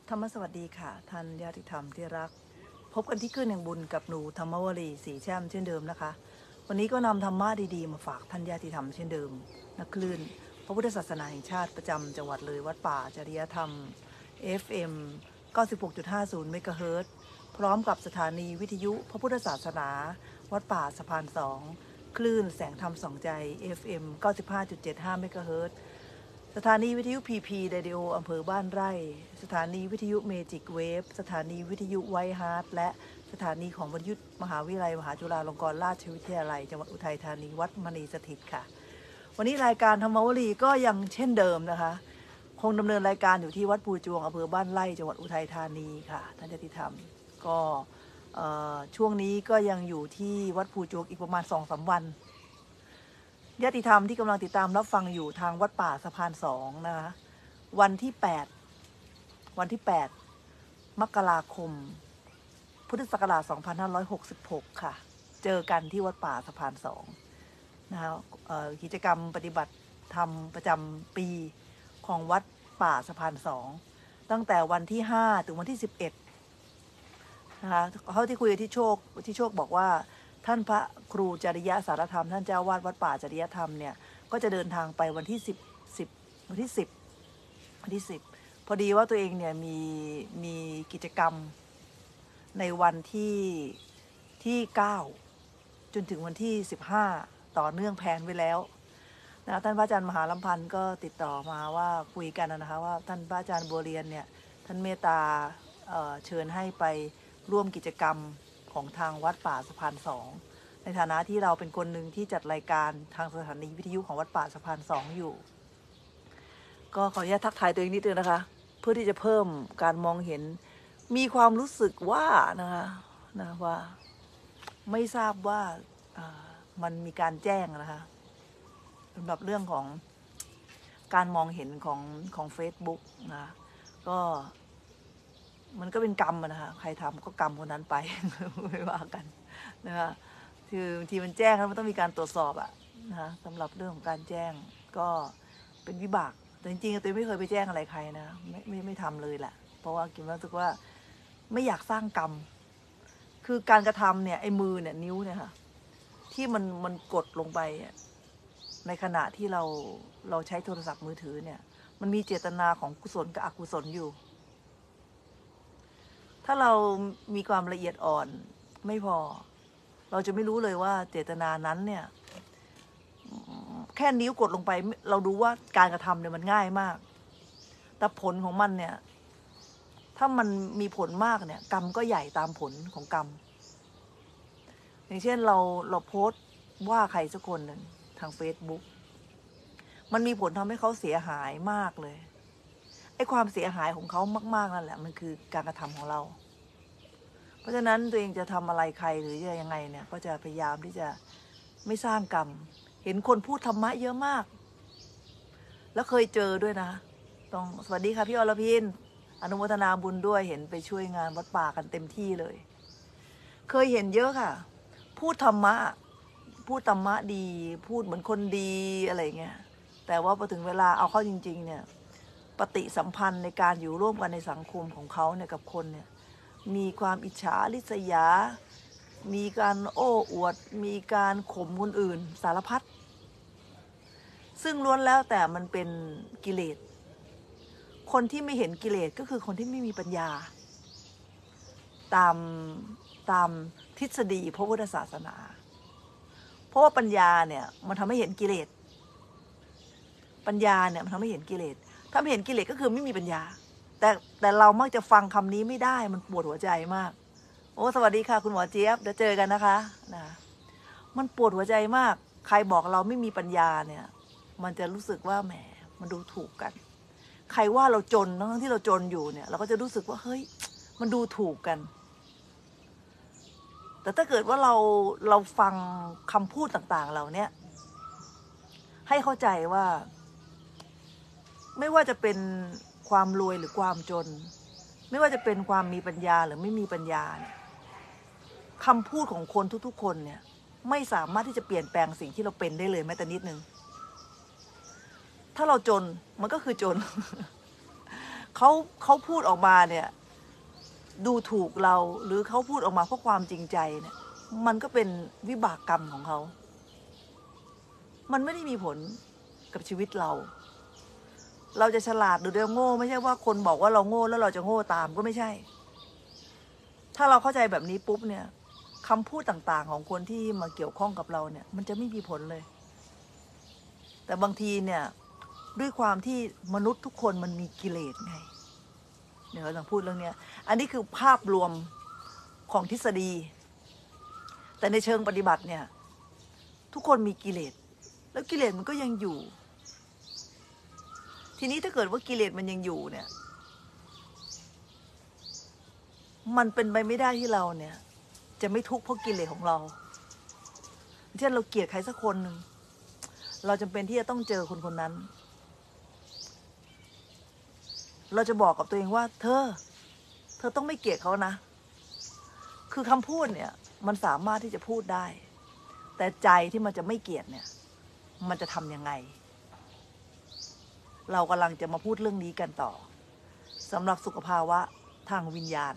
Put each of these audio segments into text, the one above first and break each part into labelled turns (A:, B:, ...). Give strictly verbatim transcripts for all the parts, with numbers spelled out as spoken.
A: ธรรมสวัสดีค่ะท่านญาติธรรมที่รักพบกันที่คลื่นแห่งบุญกับหนูธรรมวลีสีแช่มเช่นเดิมนะคะวันนี้ก็นำธรรมะดีๆมาฝากท่านญาติธรรมเช่นเดิมนักคลื่นพระพุทธศาสนาแห่งชาติประจำจังหวัดเลยวัดป่าจริยธรรม เอฟ เอ็ม เก้าสิบหกจุดห้าศูนย์ เมกะเฮิรตซ์พร้อมกับสถานีวิทยุพระพุทธศาสนาวัดป่าสะพานสองคลื่นแสงธรรมสองใจ เอฟ เอ็ม เก้าสิบห้าจุดเจ็ดห้า เมกะเฮิรตซ์สถานีวิทยุพีพีเรดิโออำเภอบ้านไร่สถานีวิทยุเมจิกเวฟสถานีวิทยุไวท์ฮาร์ทและสถานีของวิทยุมหาวิทยาลัยมหาจุฬาลงกรณราชวิทยาลัยจังหวัดอุทัยธานีวัดมณีสถิตค่ะวันนี้รายการธรรมวลีก็ยังเช่นเดิมนะคะคงดำเนินรายการอยู่ที่วัดปูจวงอำเภอบ้านไร่จังหวัดอุทัยธานีค่ะท่านญาติธรรมก็ช่วงนี้ก็ยังอยู่ที่วัดปูจวงอีกประมาณ สองถึงสาม วันญาติธรรมที่กำลังติดตามรับฟังอยู่ทางวัดป่าสะพานสองนะคะวันที่แปดวันที่แปดมกราคมพุทธศักราชสองพันห้าร้อยหกสิบหกค่ะเจอกันที่วัดป่าสะพานสองนะคะกิจกรรมปฏิบัติธรรมประจำปีของวัดป่าสะพานสองตั้งแต่วันที่ห้าถึงวันที่สิบเอ็ดนะคะเขาที่คุยกับที่โชคที่โชคบอกว่าท่านพระครูจริยสารธรรมท่านเจ้าวาดวัดป่าจริยธรรมเนี่ยก็จะเดินทางไปวันที่สิบ สิบวันที่สิบวันที่สิบพอดีว่าตัวเองเนี่ยมีมีกิจกรรมในวันที่ที่เก้าจนถึงวันที่สิบห้าต่อเนื่องแผนไว้แล้วนะท่านพระอาจารย์มหาลำพันธ์ก็ติดต่อมาว่าคุยกันนะคะว่าท่านพระอาจารย์บัวเรียนเนี่ยท่านเมตตา เอ่อ เชิญให้ไปร่วมกิจกรรมของทางวัดป่าสะพานสองในฐานะที่เราเป็นคนหนึ่งที่จัดรายการทางสถานีวิทยุของวัดป่าสะพานสองอยู่ก็ขออนุญาตทักทายตัวเองนิดนึงนะคะเพื่อที่จะเพิ่มการมองเห็นมีความรู้สึกว่านะคะนะว่าไม่ทราบว่ามันมีการแจ้งนะคะสำหรับเรื่องของการมองเห็นของของ Facebook นะก็มันก็เป็นกรรมนะคะใครทำก็กรรมคนนั้นไป ไม่ว่ากันนะคะคือบางทีมันแจ้งแล้วมันต้องมีการตรวจสอบอะนะคะสำหรับเรื่องของการแจ้งก็เป็นวิบากแต่จริงๆตัวไม่เคยไปแจ้งอะไรใครนะไม่ไม่ไม่ทำเลยแหละเพราะว่ากิมรู้สึกว่าไม่อยากสร้างกรรมคือการกระทำเนี่ยไอ้มือเนี่ยนิ้วเนี่ยค่ะที่มันมันกดลงไปในขณะที่เราเราใช้โทรศัพท์มือถือเนี่ยมันมีเจตนาของกุศลกับอกุศลอยู่ถ้าเรามีความละเอียดอ่อนไม่พอเราจะไม่รู้เลยว่าเจตนานั้นเนี่ยแค่นิ้วกดลงไปเราดูว่าการกระทำเนี่ยมันง่ายมากแต่ผลของมันเนี่ยถ้ามันมีผลมากเนี่ยกรรมก็ใหญ่ตามผลของกรรมอย่างเช่นเราเราโพสต์ว่าใครสักคนหนึ่งทาง Facebook มันมีผลทำให้เขาเสียหายมากเลยไอ้ความเสียหายของเขามากๆนั่นแหละมันคือการกระทำของเราเพราะฉะนั้นตัวเองจะทำอะไรใครหรือจะยังไงเนี่ยก็จะพยายามที่จะไม่สร้างกรรมเห็นคนพูดธรรมะเยอะมากแล้วเคยเจอด้วยนะต้องสวัสดีค่ะพี่อรพินอนุโมทนาบุญด้วยเห็นไปช่วยงานวัดป่ากันเต็มที่เลยเคยเห็นเยอะค่ะพูดธรรมะพูดธรรมะดีพูดเหมือนคนดีอะไรเงี้ยแต่ว่าพอถึงเวลาเอาเข้าจริงๆเนี่ยปฏิสัมพันธ์ในการอยู่ร่วมกันในสังคมของเขาเนี่ยกับคนเนี่ยมีความอิจฉาริษยามีการโอ้อวดมีการข่มคนอื่นสารพัดซึ่งล้วนแล้วแต่มันเป็นกิเลสคนที่ไม่เห็นกิเลสก็คือคนที่ไม่มีปัญญาตามตามทฤษฎีพระพุทธศาสนาเพราะว่าปัญญาเนี่ยมันทำให้เห็นกิเลสปัญญาเนี่ยมันทำให้เห็นกิเลสถ้าไม่เห็นกิเลสก็คือไม่มีปัญญาแต่แต่เรามักจะฟังคำนี้ไม่ได้มันปวดหัวใจมากโอ้สวัสดีค่ะคุณหมอเจี๊ยบเดี๋ยวเจอกันนะคะนะมันปวดหัวใจมากใครบอกเราไม่มีปัญญาเนี่ยมันจะรู้สึกว่าแหมมันดูถูกกันใครว่าเราจนทั้งที่เราจนอยู่เนี่ยเราก็จะรู้สึกว่าเฮ้ยมันดูถูกกันแต่ถ้าเกิดว่าเราเราฟังคำพูดต่างๆเหล่านี้ให้เข้าใจว่าไม่ว่าจะเป็นความรวยหรือความจนไม่ว่าจะเป็นความมีปัญญาหรือไม่มีปัญญาเนี่ยคำพูดของคนทุกๆคนเนี่ยไม่สามารถที่จะเปลี่ยนแปลงสิ่งที่เราเป็นได้เลยแม้แต่นิดนึงถ้าเราจนมันก็คือจนเขาเขาพูดออกมาเนี่ยดูถูกเราหรือเขาพูดออกมาเพราะความจริงใจเนี่ยมันก็เป็นวิบากกรรมของเขามันไม่ได้มีผลกับชีวิตเราเราจะฉลาดหรือเราโง่ไม่ใช่ว่าคนบอกว่าเราโง่แล้วเราจะโง่ตามก็ไม่ใช่ถ้าเราเข้าใจแบบนี้ปุ๊บเนี่ยคำพูดต่างๆของคนที่มาเกี่ยวข้องกับเราเนี่ยมันจะไม่มีผลเลยแต่บางทีเนี่ยด้วยความที่มนุษย์ทุกคนมันมีกิเลสไงเดี๋ยวเราพูดเรื่องนี้อันนี้คือภาพรวมของทฤษฎีแต่ในเชิงปฏิบัติเนี่ยทุกคนมีกิเลสแล้วกิเลสมันก็ยังอยู่ทีนี้ถ้าเกิดว่ากิเลสมันยังอยู่เนี่ยมันเป็นไปไม่ได้ที่เราเนี่ยจะไม่ทุกข์เพราะกิเลสของเราเช่นเราเกลียดใครสักคนหนึ่งเราจำเป็นที่จะต้องเจอคนคนนั้นเราจะบอกกับตัวเองว่าเธอเธอต้องไม่เกลียดเขานะคือคำพูดเนี่ยมันสามารถที่จะพูดได้แต่ใจที่มันจะไม่เกลียดเนี่ยมันจะทำยังไงเรากำลังจะมาพูดเรื่องนี้กันต่อสำหรับสุขภาวะทางวิญญาณ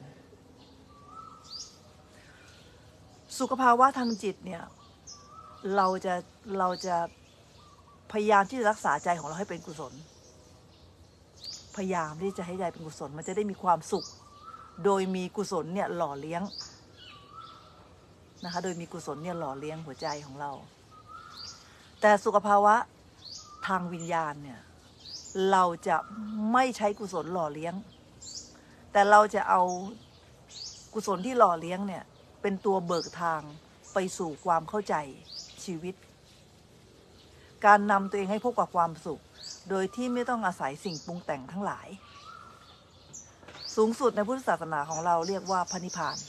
A: สุขภาวะทางจิตเนี่ยเราจะเราจะพยายามที่จะรักษาใจของเราให้เป็นกุศลพยายามที่จะให้ใจเป็นกุศลมันจะได้มีความสุขโดยมีกุศลเนี่ยหล่อเลี้ยงนะคะโดยมีกุศลเนี่ยหล่อเลี้ยงหัวใจของเราแต่สุขภาวะทางวิญญาณเนี่ยเราจะไม่ใช้กุศลหล่อเลี้ยงแต่เราจะเอากุศลที่หล่อเลี้ยงเนี่ยเป็นตัวเบิกทางไปสู่ความเข้าใจชีวิตการนำตัวเองให้พบกับความสุขโดยที่ไม่ต้องอาศัยสิ่งปรุงแต่งทั้งหลายสูงสุดในพุทธศาสนาของเราเรียกว่าพระนิพพาน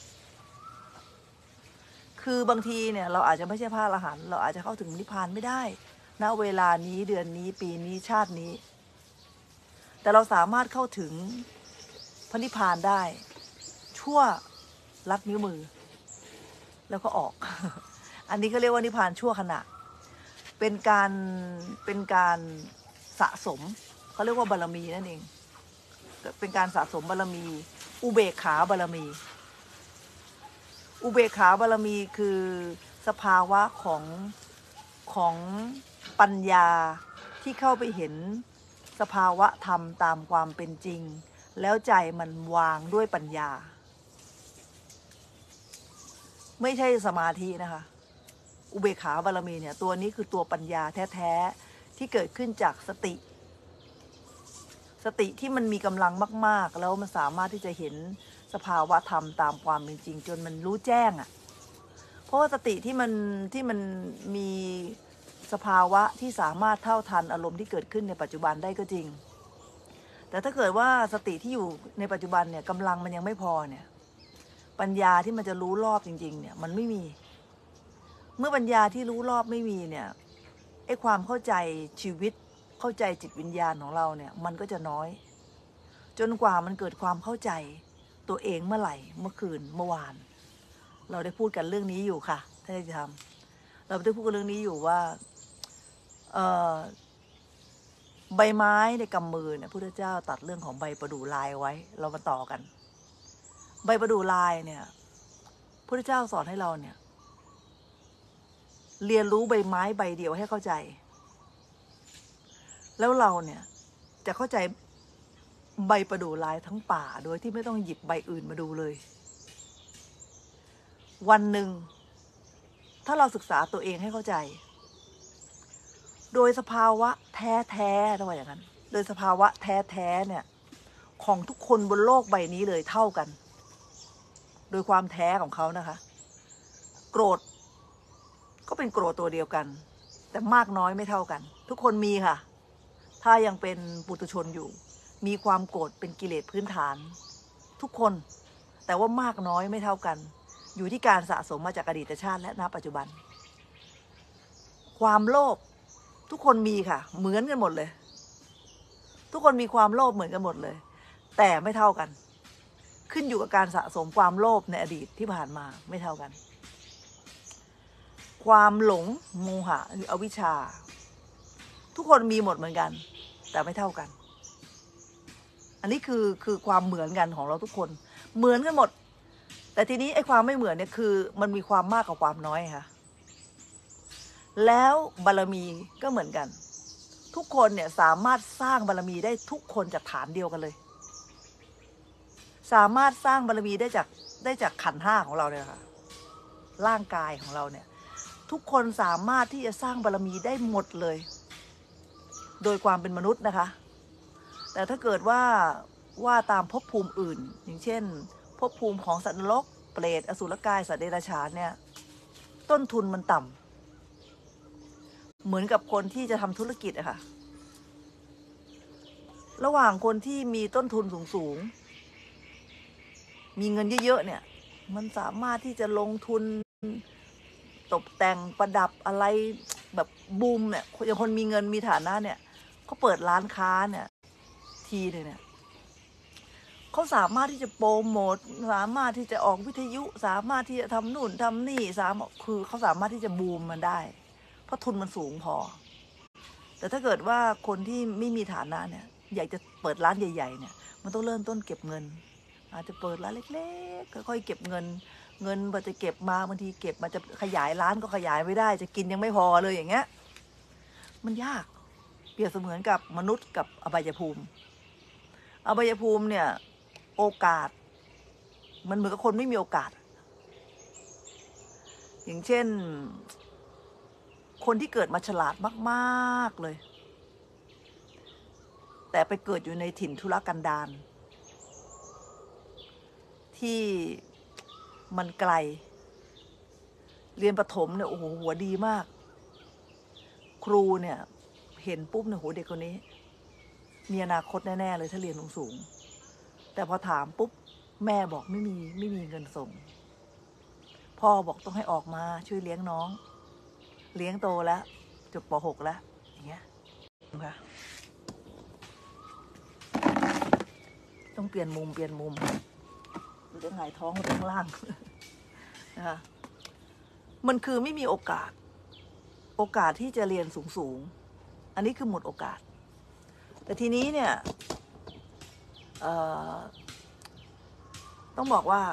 A: คือบางทีเนี่ยเราอาจจะไม่ใช่พระอรหันต์เราอาจจะเข้าถึงนิพพานไม่ได้ณเวลานี้เดือนนี้ปีนี้ชาตินี้แต่เราสามารถเข้าถึงพระนิพพานได้ชั่วลัดนิ้วมือแล้วก็ออก อันนี้ก็เรียกว่านิพพานชั่วขณะเป็นการเป็นการสะสมเขาเรียกว่าบารมีนั่นเองเป็นการสะสมบารมีอุเบกขาบารมีอุเบกขาบารมีคือสภาวะของของปัญญาที่เข้าไปเห็นสภาวะธรรมตามความเป็นจริงแล้วใจมันวางด้วยปัญญาไม่ใช่สมาธินะคะอุเบกขาบารมีเนี่ยตัวนี้คือตัวปัญญาแท้ๆที่เกิดขึ้นจากสติสติที่มันมีกำลังมากๆแล้วมันสามารถที่จะเห็นสภาวะธรรมตามความเป็นจริงจนมันรู้แจ้งอ่ะเพราะว่าสติที่มันที่มันมีสภาวะที่สามารถเท่าทันอารมณ์ที่เกิดขึ้นในปัจจุบันได้ก็จริงแต่ถ้าเกิดว่าสติที่อยู่ในปัจจุบันเนี่ยกำลังมันยังไม่พอเนี่ยปัญญาที่มันจะรู้รอบจริงๆเนี่ยมันไม่มีเมื่อปัญญาที่รู้รอบไม่มีเนี่ยไอ้ความเข้าใจชีวิตเข้าใจจิตวิญญาณของเราเนี่ยมันก็จะน้อยจนกว่ามันเกิดความเข้าใจตัวเองเมื่อไหร่เมื่อคืนเมื่อวานเราได้พูดกันเรื่องนี้อยู่ค่ะท่านจะทำเราได้พูดกันเรื่องนี้อยู่ว่าเอ่อใบไม้ในกำมือเนี่ยพระพุทธเจ้าตัดเรื่องของใบประดู่ลายไว้เรามาต่อกันใบประดู่ลายเนี่ยพระพุทธเจ้าสอนให้เราเนี่ยเรียนรู้ใบไม้ใบเดียวให้เข้าใจแล้วเราเนี่ยจะเข้าใจใบประดู่ลายทั้งป่าโดยที่ไม่ต้องหยิบใบอื่นมาดูเลยวันหนึ่งถ้าเราศึกษาตัวเองให้เข้าใจโดยสภาวะแท้ๆต้องว่าอย่างนั้นโดยสภาวะแท้ๆเนี่ยของทุกคนบนโลกใบนี้เลยเท่ากันโดยความแท้ของเขานะคะโกรธก็เป็นโกรธตัวเดียวกันแต่มากน้อยไม่เท่ากันทุกคนมีค่ะถ้ายังเป็นปุถุชนอยู่มีความโกรธเป็นกิเลสพื้นฐานทุกคนแต่ว่ามากน้อยไม่เท่ากันอยู่ที่การสะสมมาจากอดีตชาติและณปัจจุบันความโลภทุกคนมีค่ะเหมือนกันหมดเลยทุกคนมีความโลภเหมือนกันหมดเลยแต่ไม่เท่ากันขึ้นอยู่กับการสะสมความโลภในอดีตที่ผ่านมาไม่เท่ากันความหลงโมหะหรืออวิชชาทุกคนมีหมดเหมือนกันแต่ไม่เท่ากันอันนี้คือคือความเหมือนกันของเราทุกคนเหมือนกันหมดแต่ทีนี้ไอ้ความไม่เหมือนเนี่ยคือมันมีความมากกับความน้อยค่ะแล้วบารมีก็เหมือนกันทุกคนเนี่ยสามารถสร้างบารมีได้ทุกคนจากฐานเดียวกันเลยสามารถสร้างบารมีได้จากได้จากขันธ์ห้าของเราเนี่ยค่ะร่างกายของเราเนี่ยทุกคนสามารถที่จะสร้างบารมีได้หมดเลยโดยความเป็นมนุษย์นะคะแต่ถ้าเกิดว่าว่าตามภพภูมิอื่นอย่างเช่นภพภูมิของสัตว์นรกเปรตอสุรกายสัตว์เดรัจฉานเนี่ยต้นทุนมันต่ำเหมือนกับคนที่จะทำธุรกิจอะค่ะระหว่างคนที่มีต้นทุนสูงๆมีเงินเยอะๆเนี่ยมันสามารถที่จะลงทุนตกแต่งประดับอะไรแบบบูมเนี่ยอย่างคนมีเงินมีฐานะเนี่ยเขาเปิดร้านค้าเนี่ยทีเลยเนี่ยเขาสามารถที่จะโปรโมทสามารถที่จะออกวิทยุสามารถที่จะทำนู่นทำนี่สามคือเขาสามารถที่จะบูมมันได้เพราะทุนมันสูงพอแต่ถ้าเกิดว่าคนที่ไม่มีฐานะเนี่ยอยากจะเปิดร้านใหญ่ๆเนี่ยมันต้องเริ่มต้นเก็บเงินอาจจะเปิดร้านเล็กๆค่อยๆเก็บเงินเงินมันจะเก็บมาบางทีเก็บมาจะขยายร้านก็ขยายไม่ได้จะกินยังไม่พอเลยอย่างเงี้ยมันยากเปรียบเสมือนกับมนุษย์กับอบายภูมิอบายภูมิเนี่ยโอกาสมันเหมือนกับคนไม่มีโอกาสอย่างเช่นคนที่เกิดมาฉลาดมากๆเลยแต่ไปเกิดอยู่ในถิ่นทุรกันดารที่มันไกลเรียนประถมเนี่ยโอ้โหหัวดีมากครูเนี่ยเห็นปุ๊บเนี่ยโหเด็กคนนี้มีอนาคตแน่ๆเลยถ้าเรียนสูงๆแต่พอถามปุ๊บแม่บอกไม่มีไม่มีเงินส่งพ่อบอกต้องให้ออกมาช่วยเลี้ยงน้องเลี้ยงโตแล้วจบป หกแล้วอย่างเงี้ยค่ะต้องเปลี่ยนมุมเปลี่ยนมุมหรือจะหงายท้องหรือข้างล่างนะคะมันคือไม่มีโอกาสโอกาสที่จะเรียนสูงๆอันนี้คือหมดโอกาสแต่ทีนี้เนี่ยต้องบอกว่า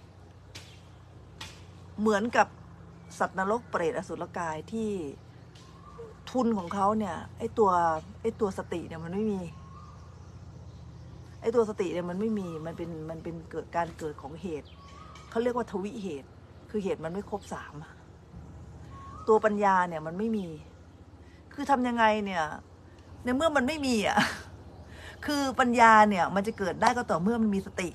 A: เหมือนกับสัตว์นรกเปรตอสุรกายที่ทุนของเขาเนี่ยไอตัวไอตัวสติเนี่ยมันไม่มีไอตัวสติเนี่ยมันไม่มีมันเป็นมันเป็นเกิดการเกิดของเหตุเขาเรียกว่าทวิเหตุคือเหตุมันไม่ครบสามตัวปัญญาเนี่ยมันไม่มีคือทำยังไงเนี่ยในเมื่อมันไม่มีอ่ะคือปัญญาเนี่ยมันจะเกิดได้ก็ต่อเมื่อมันมีสติ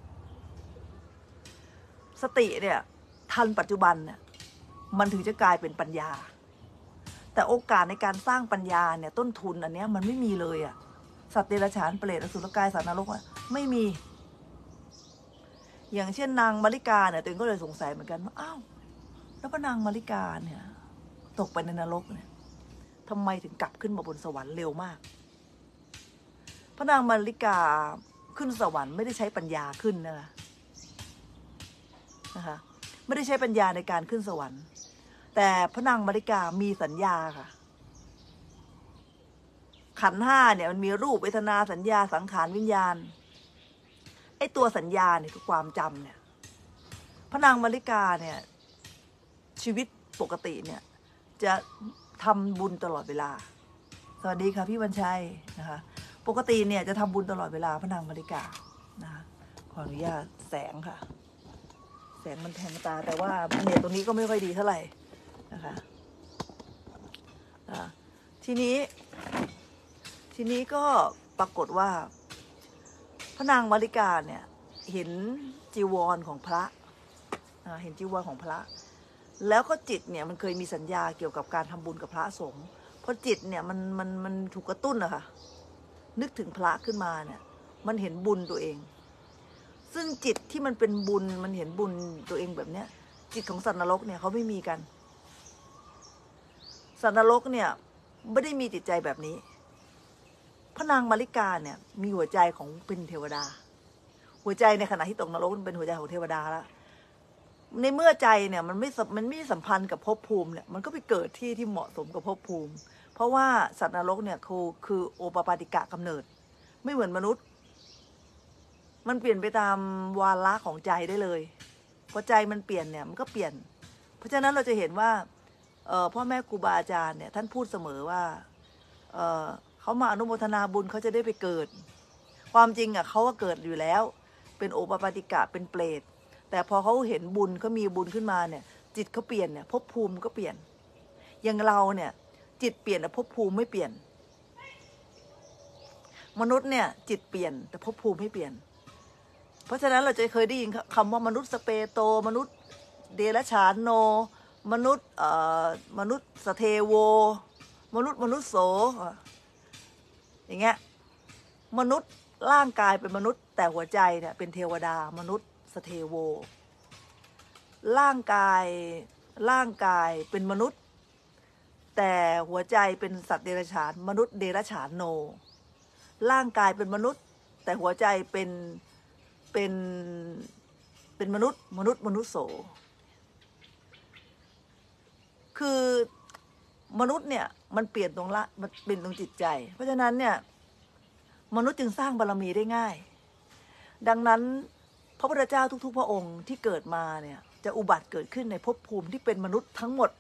A: สติเนี่ยทันปัจจุบันเนี่ยมันถึงจะกลายเป็นปัญญาแต่โอกาสในการสร้างปัญญาเนี่ยต้นทุนอันเนี้ยมันไม่มีเลยอ่ะสัตว์เดรัจฉานเปรตอสุรกายสัตว์นรกอ่ะไม่มีอย่างเช่นนางมาริกาเนี่ยตัวเองก็เลยสงสัยเหมือนกันว่าอ้าวแล้วพระนางมาริกาเนี่ยตกไปในนรกเนี่ยทำไมถึงกลับขึ้นมาบนสวรรค์เร็วมากพระนางมาริกาขึ้นสวรรค์ไม่ได้ใช้ปัญญาขึ้นนะคะนะคะไม่ได้ใช้ปัญญาในการขึ้นสวรรค์แต่พระนางมาริกามีสัญญาค่ะขันธ์ห้าเนี่ยมันมีรูปเวทนาสัญญาสังขารวิญญาณไอ้ตัวสัญญาเนี่ยคือความจำเนี่ยพระนางมาริกาเนี่ยชีวิตปกติเนี่ยจะทำบุญตลอดเวลาสวัสดีค่ะพี่วันชัยนะคะปกติเนี่ยจะทำบุญตลอดเวลาพระนางมาริกานะคะขออนุญาตแสงค่ะแสงมันแทงตาแต่ว่าเนี่ยตรงนี้ก็ไม่ค่อยดีเท่าไหร่นะคะทีนี้ทีนี้ก็ปรากฏว่าพระนางมาริกาเนี่ยเห็นจีวรของพระเห็นจีวรของพระแล้วก็จิตเนี่ยมันเคยมีสัญญาเกี่ยวกับการทำบุญกับพระสงฆ์พอจิตเนี่ยมันมันมันถูกกระตุ้นอะค่ะนึกถึงพระขึ้นมาเนี่ยมันเห็นบุญตัวเองซึ่งจิตที่มันเป็นบุญมันเห็นบุญตัวเองแบบเนี้ยจิตของสัตว์นรกเนี่ยเขาไม่มีกันสัตว์นรกเนี่ยไม่ได้มีจิตใจแบบนี้พระนางมาริกาเนี่ยมีหัวใจของเป็นเทวดาหัวใจในขณะที่ตกนรกมันเป็นหัวใจของเทวดาแล้วในเมื่อใจเนี่ยมันไม่มันไม่สัมพันธ์กับภพภูมิเนี่ยมันก็ไปเกิดที่ที่เหมาะสมกับภพภูมิเพราะว่าสัตว์นรกเนี่ยคือคือโอปปาติกะกำเนิดไม่เหมือนมนุษย์มันเปลี่ยนไปตามวาระของใจได้เลยพอใจมันเปลี่ยนเนี่ยมันก็เปลี่ยนเพราะฉะนั้นเราจะเห็นว่าพ่อแม่ครูบาอาจารย์เนี่ยท่านพูดเสมอว่าเเขามาอนุโมทนาบุญเขาจะได้ไปเกิดความจริงอ่ะเขาก็เกิดอยู่แล้วเป็นโอปปาติกะเป็นเปรตแต่พอเขาเห็นบุญเขามีบุญขึ้นมาเนี่ยจิตเขาเปลี่ยนเนี่ยภพภูมิก็เปลี่ยนอย่างเราเนี่ยจิตเปลี่ยนแต่ภพภูมิไม่เปลี่ยนมนุษย์เนี่ยจิตเปลี่ยนแต่ภพภูมิไม่เปลี่ยนเพราะฉะนั้นเราจะเคยได้ยินคำว่ามนุษย์สเปโตมนุษย์เดรัจฉานโนมนุษย์เอ่อมนุษย์สเทโวมนุษย์มนุษย์โสอย่างเงี้ยมนุษย์ร่างกายเป็นมนุษย์แต่หัวใจเนี่ยเป็นเทวดามนุษย์สเทโวร่างกายร่างกายเป็นมนุษย์แต่หัวใจเป็นสัตว์เดรัจฉานมนุษย์เดรัจฉานโนร่างกายเป็นมนุษย์แต่หัวใจเป็นเป็นเป็นมนุษย์มนุษย์มนุษย์โสคือมนุษย์เนี่ยมันเปลี่ยนตรงละมันเปลี่ยนตรงจิตใจเพราะฉะนั้นเนี่ยมนุษย์จึงสร้างบารมีได้ง่ายดังนั้นพระพุทธเจ้าทุกๆพระองค์ที่เกิดมาเนี่ยจะอุบัติเกิดขึ้นในภพภูมิที่เป็นมนุษย์ทั้งหมด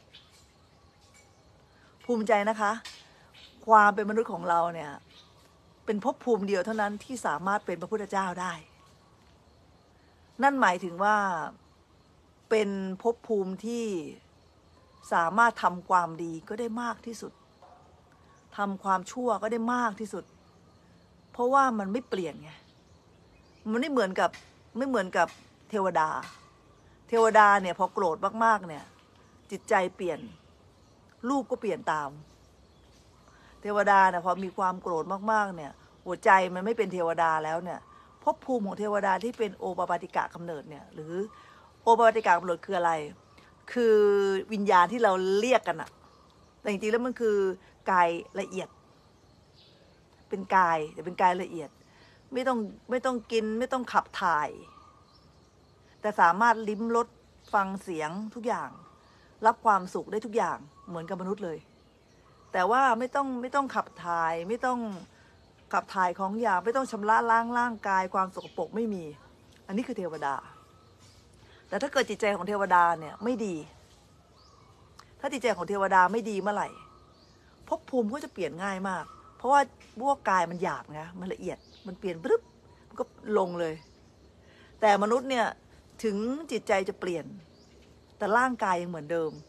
A: ภูมิใจนะคะความเป็นมนุษย์ของเราเนี่ยเป็นภพภูมิเดียวเท่านั้นที่สามารถเป็นพระพุทธเจ้าได้นั่นหมายถึงว่าเป็นภพภูมิที่สามารถทำความดีก็ได้มากที่สุดทำความชั่วก็ได้มากที่สุดเพราะว่ามันไม่เปลี่ยนไงมันไม่เหมือนกับไม่เหมือนกับเทวดาเทวดาเนี่ยพอโกรธมากๆเนี่ยจิตใจเปลี่ยนรูปก็เปลี่ยนตามเทวดาเนี่ยพอมีความโกรธมากๆเนี่ยหัวใจมันไม่เป็นเทวดาแล้วเนี่ยภพภูมิของเทวดาที่เป็นโอปปาติกะกำเนิดเนี่ยหรือโอปปาติกะกำเนิดคืออะไรคือวิญญาณที่เราเรียกกันอะแต่จริงๆแล้วมันคือกายละเอียดเป็นกายแต่เป็นกายละเอียดไม่ต้องไม่ต้องกินไม่ต้องขับถ่ายแต่สามารถลิ้มรสฟังเสียงทุกอย่างรับความสุขได้ทุกอย่างเหมือนกับมนุษย์เลยแต่ว่าไม่ต้องไม่ต้องขับถ่ายไม่ต้องขับถ่ายของอย่างไม่ต้องชำระล้างร่างกายความสกปรกไม่มีอันนี้คือเทวดาแต่ถ้าเกิดจิตใจของเทวดาเนี่ยไม่ดีถ้าจิตใจของเทวดาไม่ดีเมื่อไหร่ภพภูมิก็จะเปลี่ยนง่ายมากเพราะว่าพวกกายมันหยาบไงมันละเอียดมันเปลี่ยนปึ๊บมันก็ลงเลยแต่มนุษย์เนี่ยถึงจิตใจจะเปลี่ยนแต่ร่างกายยังเหมือนเดิม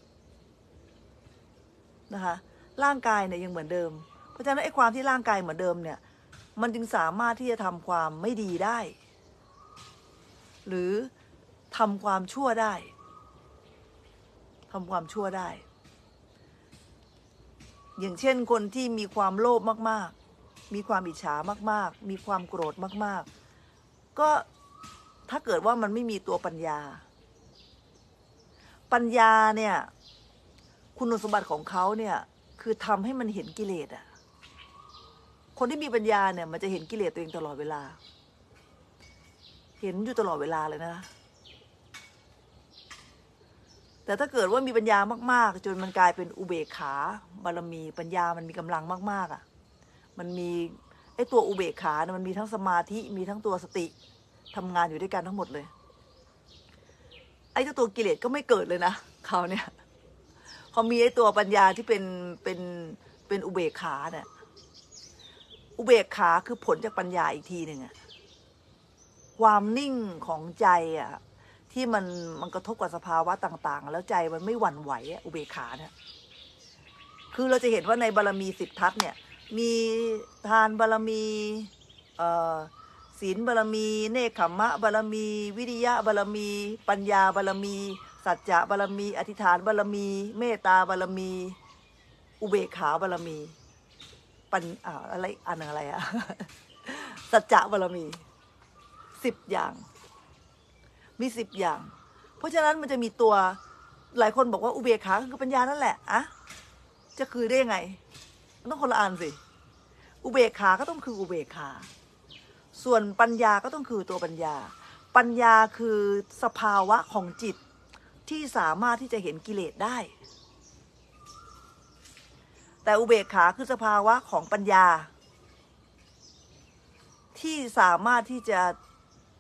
A: นะคะร่างกายเนี่ยยังเหมือนเดิมเพราะฉะนั้นไอ้ความที่ร่างกายเหมือนเดิมเนี่ยมันจึงสามารถที่จะทำความไม่ดีได้หรือทำความชั่วได้ทำความชั่วได้อย่างเช่นคนที่มีความโลภมากๆมีความอิจฉามากๆมีความโกรธมากๆก็ถ้าเกิดว่ามันไม่มีตัวปัญญาปัญญาเนี่ยคุณสมบัติของเขาเนี่ยคือทำให้มันเห็นกิเลสอ่ะคนที่มีปัญญาเนี่ยมันจะเห็นกิเลสตัวเองตลอดเวลาเห็นอยู่ตลอดเวลาเลยนะแต่ถ้าเกิดว่ามีปัญญามากๆจนมันกลายเป็นอุเบกขาบารมีปัญญามันมีกำลังมากๆอ่ะมันมีไอ้ตัวอุเบกขาเนี่ยมันมีทั้งสมาธิมีทั้งตัวสติทำงานอยู่ด้วยกันทั้งหมดเลยไอ้เจ้าตัวกิเลสก็ไม่เกิดเลยนะเขาเนี่ยเขามีไอ้ตัวปัญญาที่เป็นเป็นเป็นอุเบกขาเนี่ยอุเบกขาคือผลจากปัญญาอีกทีหนึ่งอะความนิ่งของใจอะที่มันมันกระทบกับสภาวะต่างๆแล้วใจมันไม่หวั่นไหวอุเบกขาเนี่ยคือเราจะเห็นว่าในบารมีสิบทัศน์เนี่ยมีทานบารมีเอ่อศีลบารมีเนคขมมะบารมีวิริยะบารมีปัญญาบารมีสัจจะบารมีอธิษฐานบารมีเมตตาบารมีอุเบกขาบารมีปัญอ่าอะไรอันอะไรอะสัจจะบารมีสิบอย่างมีสิบอย่างเพราะฉะนั้นมันจะมีตัวหลายคนบอกว่าอุเบกขาคือปัญญานั่นแหละอะจะคือได้ยังไงมันต้องคนละอันสิอุเบกขาก็ต้องคืออุเบกขาส่วนปัญญาก็ต้องคือตัวปัญญาปัญญาคือสภาวะของจิตที่สามารถที่จะเห็นกิเลสได้แต่อุเบกขาคือสภาวะของปัญญาที่สามารถที่จะ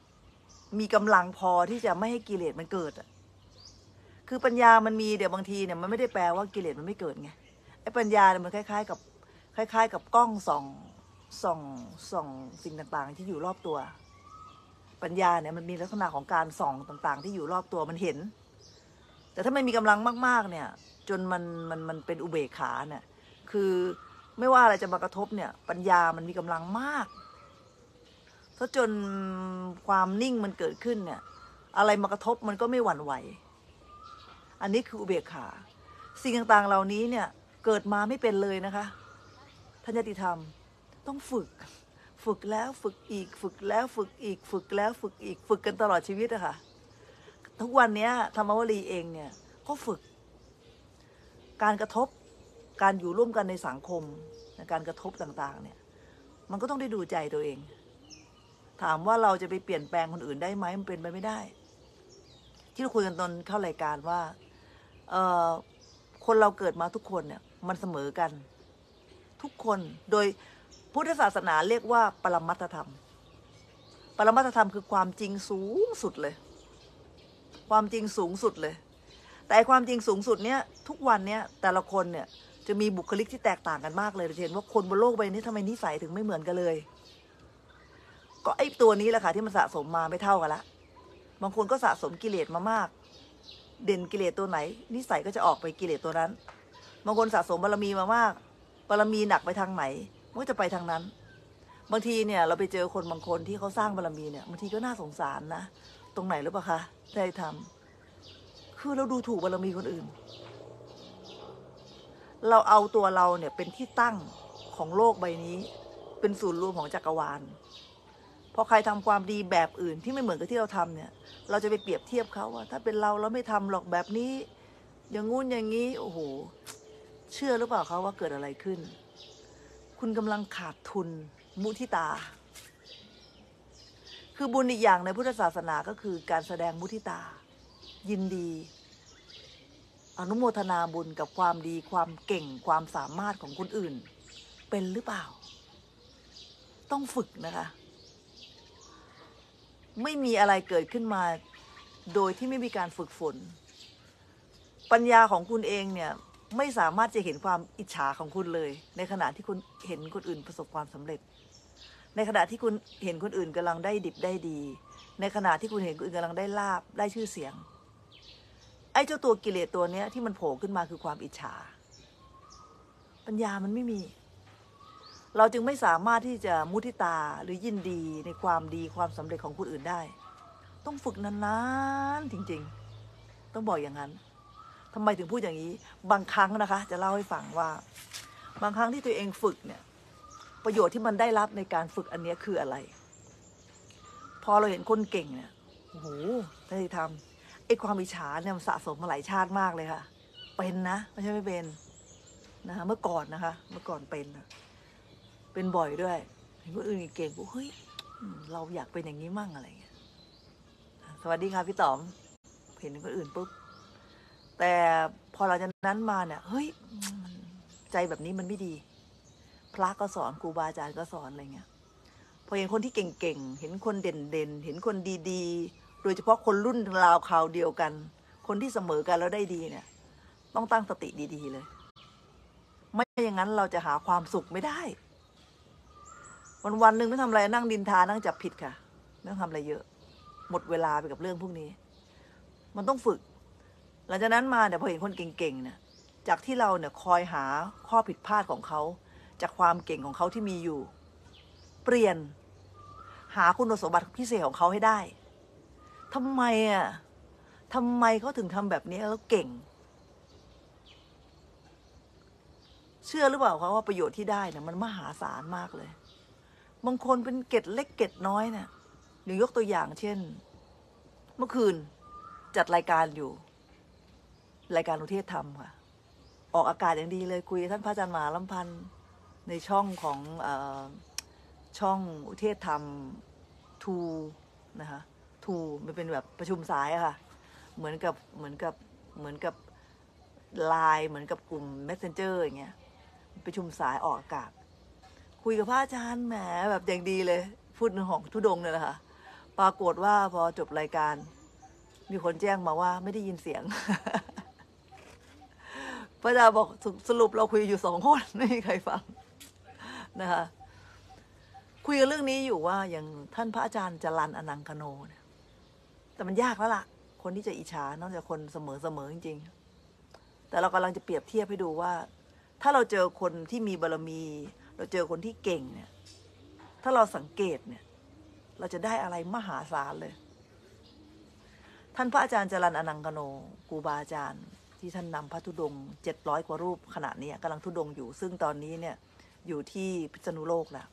A: มีกำลังพอที่จะไม่ให้กิเลสมันเกิดอะคือปัญญามันมีเดี๋ยวบางทีเนี่ยมันไม่ได้แปลว่ากิเลสมันไม่เกิดไงไอ้ปัญญาเนี่ยมันคล้ายๆกับคล้ายๆกับกล้องส่องส่องส่องสิ่งต่างๆที่อยู่รอบตัวปัญญาเนี่ยมันมีลักษณะของการส่องต่างๆที่อยู่รอบตัวมันเห็นแต่ถ้าไม่มีกำลังมากๆเนี่ยจนมันมันมันเป็นอุเบกขาเนี่ยคือไม่ว่าอะไรจะมากระทบเนี่ยปัญญามันมีกำลังมากถ้าจนความนิ่งมันเกิดขึ้นเนี่ยอะไรมากระทบมันก็ไม่หวั่นไหวอันนี้คืออุเบกขาสิ่งต่างๆเหล่านี้เนี่ยเกิดมาไม่เป็นเลยนะคะทัญญติธรรมต้องฝึกฝึกแล้วฝึกอีกฝึกแล้วฝึกอีกฝึกแล้วฝึกอีกฝึกกันตลอดชีวิตอะค่ะทุกวันนี้ธรรมวลีเองเนี่ยก็ฝึกการกระทบการอยู่ร่วมกันในสังคมการกระทบต่างๆเนี่ยมันก็ต้องได้ดูใจตัวเองถามว่าเราจะไปเปลี่ยนแปลงคนอื่นได้ไหมมันเป็นไปไม่ได้ที่เราคุยกันตอนเข้ารายการว่าเอ่อคนเราเกิดมาทุกคนเนี่ยมันเสมอกันทุกคนโดยพุทธศาสนาเรียกว่าปรมัตถธรรมปรมัตถธรรมคือความจริงสูงสุดเลยความจริงสูงสุดเลยแต่ความจริงสูงสุดเนี้ยทุกวันเนี้ยแต่ละคนเนี่ยจะมีบุคลิกที่แตกต่างกันมากเลยเห็นว่าคนบนโลกใบนี้ทำไมนิสัยถึงไม่เหมือนกันเลยก็ไอ้ตัวนี้แหละค่ะที่มันสะสมมาไม่เท่ากันละบางคนก็สะสมกิเลสมามากเด่นกิเลสตัวไหนนิสัยก็จะออกไปกิเลสตัวนั้นบางคนสะสมบารมีมามากบารมีหนักไปทางไหนมันก็จะไปทางนั้นบางทีเนี่ยเราไปเจอคนบางคนที่เขาสร้างบารมีเนี่ยบางทีก็น่าสงสารนะตรงไหนหรือเปล่าคะได้ทำคือเราดูถูกบารมีคนอื่นเราเอาตัวเราเนี่ยเป็นที่ตั้งของโลกใบนี้เป็นศูนย์รวมของจักรวาลพอใครทำความดีแบบอื่นที่ไม่เหมือนกับที่เราทำเนี่ยเราจะไปเปรียบเทียบเขาว่าถ้าเป็นเราเราไม่ทำหรอกแบบนี้อย่างงู้นอย่างนี้โอ้โหเชื่อหรือเปล่าเขาว่าเกิดอะไรขึ้นคุณกำลังขาดทุนมุทิตาคือบุญอีกอย่างในพุทธศาสนาก็คือการแสดงมุทิตายินดีอนุโมทนาบุญกับความดีความเก่งความสามารถของคนอื่นเป็นหรือเปล่าต้องฝึกนะคะไม่มีอะไรเกิดขึ้นมาโดยที่ไม่มีการฝึกฝนปัญญาของคุณเองเนี่ยไม่สามารถจะเห็นความอิจฉาของคุณเลยในขณะที่คุณเห็นคนอื่นประสบความสำเร็จในขณะที่คุณเห็นคนอื่นกำลังได้ดิบได้ดีในขณะที่คุณเห็นคนอื่นกำลังได้ลาภได้ชื่อเสียงไอ้เจ้าตัวกิเลสตัวเนี้ยที่มันโผล่ขึ้นมาคือความอิจฉาปัญญามันไม่มีเราจึงไม่สามารถที่จะมุทิตาหรือยินดีในความดีความสำเร็จของคนอื่นได้ต้องฝึกนานๆจริงๆต้องบอกอย่างนั้นทำไมถึงพูดอย่างนี้บางครั้งนะคะจะเล่าให้ฟังว่าบางครั้งที่ตัวเองฝึกเนี่ยประโยชน์ที่มันได้รับในการฝึกอันนี้คืออะไรพอเราเห็นคนเก่งเนี่ยโอ้โหได้ทำไอ้ความอิจฉาเนี่ยมันสะสมมาหลายชาติมากเลยค่ะเป็นนะไม่ใช่ไม่เป็นนะคะเมื่อก่อนนะคะเมื่อก่อนเป็นนะเป็นบ่อยด้วยเห็นคนอื่นเก่งบอกเฮ้ยเราอยากเป็นอย่างนี้มั่งอะไรเงี้ยสวัสดีค่ะพี่ต๋อมเห็นคนอื่นปุ๊บแต่พอหลังจากนั้นมาเนี่ยเฮ้ยใจแบบนี้มันไม่ดีพระก็สอนครูบาอาจารย์ก็สอนอะไรเงี้ยพอเห็นคนที่เก่งๆเห็นคนเด่นๆเห็นคนดีๆโดยเฉพาะคนรุ่นราวคราวเดียวกันคนที่เสมอกันแล้วได้ดีเนี่ยต้องตั้งสติดีๆเลยไม่อย่างนั้นเราจะหาความสุขไม่ได้วันวันหนึ่งไม่ทำอะไรนั่งดินทานั่งจับผิดค่ะไม่ต้องทำอะไรเยอะหมดเวลาไปกับเรื่องพวกนี้มันต้องฝึกหลังจากนั้นมาเนี่ยพอเห็นคนเก่งๆเนี่ยจากที่เราเนี่ยคอยหาข้อผิดพลาดของเขาจากความเก่งของเขาที่มีอยู่เปลี่ยนหาคุณสมบัติพิเศษของเขาให้ได้ทำไมอ่ะทำไมเขาถึงทำแบบนี้แล้วเก่งเชื่อหรือเปล่าคะว่าประโยชน์ที่ได้เนี่ยมันมหาศาลมากเลยบางคนเป็นเกร็ดเล็กเกร็ดน้อยเนี่ยหรือยกตัวอย่างเช่นเมื่อคืนจัดรายการอยู่รายการอุเทศธรรมค่ะออกอากาศอย่างดีเลยคุยกับท่านพระอาจารย์มหาลำพันธ์ในช่องของเอ่อช่องอุเทศธรรมทูนะคะทูมันเป็นแบบประชุมสายอะค่ะเหมือนกับเหมือนกับเหมือนกับไลน์เหมือนกับกลุ่ม messenger อย่างเงี้ยประชุมสายออกอากาศคุยกับพระอาจารย์แหมแบบอย่างดีเลยพูดในห้องทุดงเนี่ยแหละค่ะปรากฏว่าพอจบรายการมีคนแจ้งมาว่าไม่ได้ยินเสียง พระอาจารย์บอกสรุปเราคุยอยู่สองคนไม่มีใครฟังนะคะคุยกันเรื่องนี้อยู่ว่าอย่างท่านพระอาจารย์จรัญอนังคโนเนี่ยแต่มันยากแล้วล่ะคนที่จะอิจฉานอกจากคนเสมอเสมอจริงๆแต่เรากำลังจะเปรียบเทียบให้ดูว่าถ้าเราเจอคนที่มีบารมีเราเจอคนที่เก่งเนี่ยถ้าเราสังเกตเนี่ยเราจะได้อะไรมหาศาลเลยท่านพระอาจารย์จรัญอนังคโนครูบาอาจารย์ที่ท่านนำพระธุดงค์เจ็ดร้อยกว่ารูปขณะนี้กำลังธุดงค์อยู่ซึ่งตอนนี้เนี่ยอยู่ที่พิษณุโลกแล้ว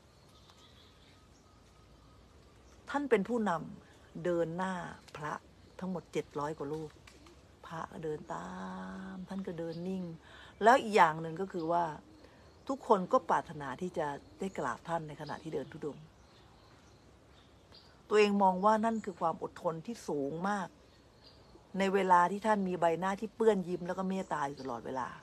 A: ท่านเป็นผู้นำเดินหน้าพระทั้งหมดเจ็ดร้อยกว่ารูปพระเดินตามท่านก็เดินนิ่งแล้วอีกอย่างหนึ่งก็คือว่าทุกคนก็ปรารถนาที่จะได้กราบท่านในขณะที่เดินธุดงค์ตัวเองมองว่านั่นคือความอดทนที่สูงมากในเวลาที่ท่านมีใบหน้าที่เปื้อนยิ้มแล้วก็เมตตาอยู่ตลอดเวลา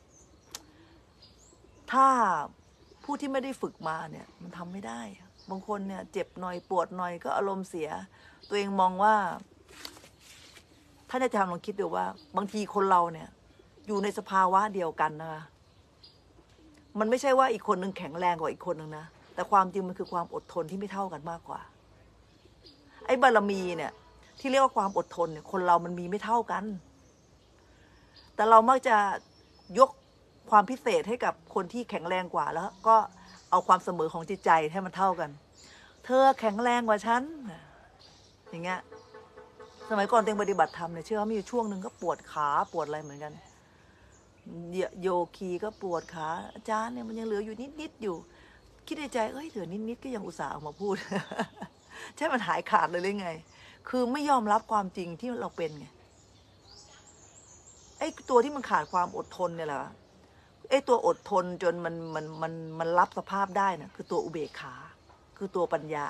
A: ถ้าผู้ที่ไม่ได้ฝึกมาเนี่ยมันทำไม่ได้บางคนเนี่ยเจ็บหน่อยปวดหน่อยก็อารมณ์เสียตัวเองมองว่าท่านอาจารย์ลองคิดดูว่าบางทีคนเราเนี่ยอยู่ในสภาวะเดียวกันนะคะมันไม่ใช่ว่าอีกคนหนึ่งแข็งแรงกว่าอีกคนหนึ่งนะแต่ความจริงมันคือความอดทนที่ไม่เท่ากันมากกว่าไอ้บารมีเนี่ยที่เรียกว่าความอดทนเนี่ยคนเรามันมีไม่เท่ากันแต่เรามักจะยกความพิเศษให้กับคนที่แข็งแรงกว่าแล้วก็เอาความเสมอของจิตใจให้มันเท่ากันเธอแข็งแรงกว่าฉันอย่างเงี้ยสมัยก่อนเต็งปฏิบัติธรรมเนี่ยเชื่อว่ามีอยู่ช่วงหนึ่งก็ปวดขาปวดอะไรเหมือนกันโยคีก็ปวดขาอาจารย์เนี่ยมันยังเหลืออยู่นิดๆอยู่คิดในใจเอ้ยเหลือนิดๆก็ยังอุตส่าห์ออกมาพูด ใช่มันหายขาดเลยหรือไงคือไม่ยอมรับความจริงที่เราเป็นไงไอ้ตัวที่มันขาดความอดทนเนี่ยแหละไอ้ตัวอดทนจนมันมันมันมันรับสภาพได้นะคือตัวอุเบกขาคือตัวปัญญา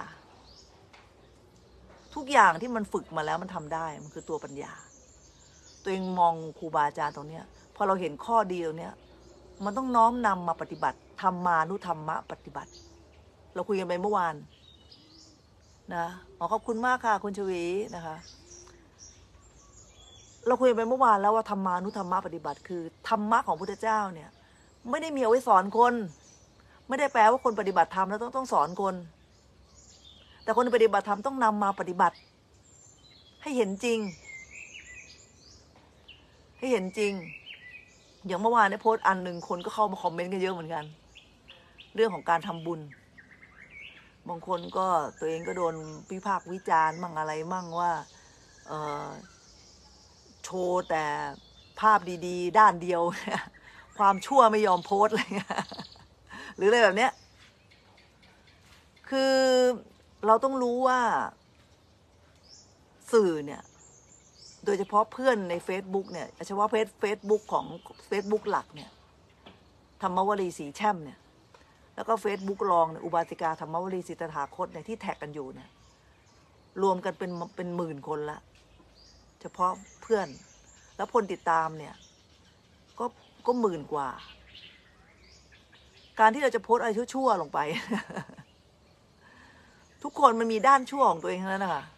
A: ทุกอย่างที่มันฝึกมาแล้วมันทำได้มันคือตัวปัญญาตัวเองมองครูบาอาจารย์ตรงเนี้ยพอเราเห็นข้อดีตรงเนี้ยมันต้องน้อมนำมาปฏิบัติธรรมานุธรรมะปฏิบัติเราคุยกันไปเมื่อวานนะขอขอบคุณมากค่ะคุณชวีนะคะเราคุยไปเมื่อวานแล้วว่าธรรมานุธรรมะปฏิบัติคือธรรมะของพุทธเจ้าเนี่ยไม่ได้มีเอาไว้สอนคนไม่ได้แปลว่าคนปฏิบัติธรรมแล้วต้องต้องสอนคนแต่คนปฏิบัติธรรมต้องนำมาปฏิบัติให้เห็นจริงให้เห็นจริงอย่างเมื่อวานเนี่ยโพสต์อันหนึ่งคนก็เข้ามาคอมเมนต์กันเยอะเหมือนกันเรื่องของการทำบุญบางคนก็ตัวเองก็โดนวิพากษ์วิจารณ์มั่งอะไรมั่งว่าเอ่อโชว์แต่ภาพดีๆด้านเดียวความชั่วไม่ยอมโพสต์อะไรเงี้ยหรืออะไรแบบเนี้ยคือเราต้องรู้ว่าสื่อเนี่ยโดยเฉพาะเพื่อนใน Facebook เนี่ยเฉพาะเพจ Facebook ของ Facebook หลักเนี่ยธรรมวลีสีแช่มเนี่ยแล้วก็ Facebook รองเนี่ยอุบาสิกาธรรมวลีสิทธาคตเนี่ยที่แท็กกันอยู่เนี่ยรวมกันเป็นเป็นหมื่นคนละเฉพาะเพื่อนแล้วคนติดตามเนี่ยก็ก็หมื่นกว่าการที่เราจะโพสอะไรชั่วๆลงไป ทุกคนมันมีด้านชั่วของตัวเองทั้งนั้นนะคะ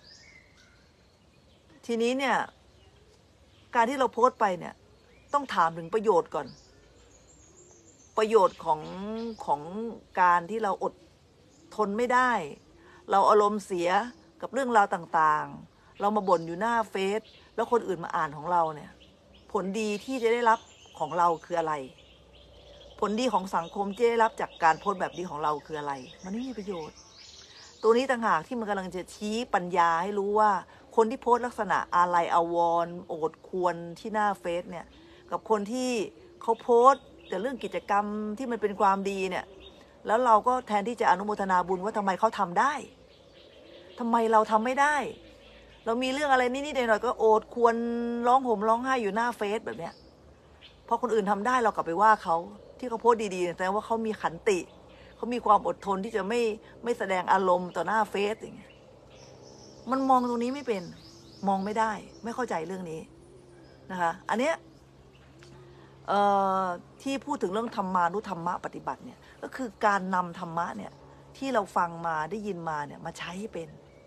A: ทีนี้เนี่ยการที่เราโพสต์ไปเนี่ยต้องถามถึงประโยชน์ก่อนประโยชน์ของของการที่เราอดทนไม่ได้เราอารมณ์เสียกับเรื่องราวต่างๆเรามาบ่นอยู่หน้าเฟซแล้วคนอื่นมาอ่านของเราเนี่ยผลดีที่จะได้รับของเราคืออะไรผลดีของสังคมที่ได้รับจากการโพสต์แบบนี้ของเราคืออะไรมันไม่มีประโยชน์ตัวนี้ต่างหากที่มันกำลังจะชี้ปัญญาให้รู้ว่าคนที่โพสต์ลักษณะอาลัยอาวรณ์โอดควรที่หน้าเฟซเนี่ยกับคนที่เขาโพสต์แต่เรื่องกิจกรรมที่มันเป็นความดีเนี่ยแล้วเราก็แทนที่จะอนุโมทนาบุญว่าทำไมเขาทำได้ทำไมเราทำไม่ได้เรามีเรื่องอะไรนิดๆหน่อยๆก็โอดควรร้องห่มร้องไห้อยู่หน้าเฟซแบบเนี้ยพอคนอื่นทำได้เรากลับไปว่าเขาที่เขาโพสต์ดีๆแต่ว่าเขามีขันติเขามีความอดทนที่จะไม่ไม่แสดงอารมณ์ต่อหน้าเฟซอย่างเงี้ยมันมองตรงนี้ไม่เป็นมองไม่ได้ไม่เข้าใจเรื่องนี้นะคะอันเนี้ยเอ่อที่พูดถึงเรื่องธรรมานุธรรมะปฏิบัติเนี่ยก็คือการนำธรรมะเนี่ยที่เราฟังมาได้ยินมาเนี่ยมาใช้ให้เป็น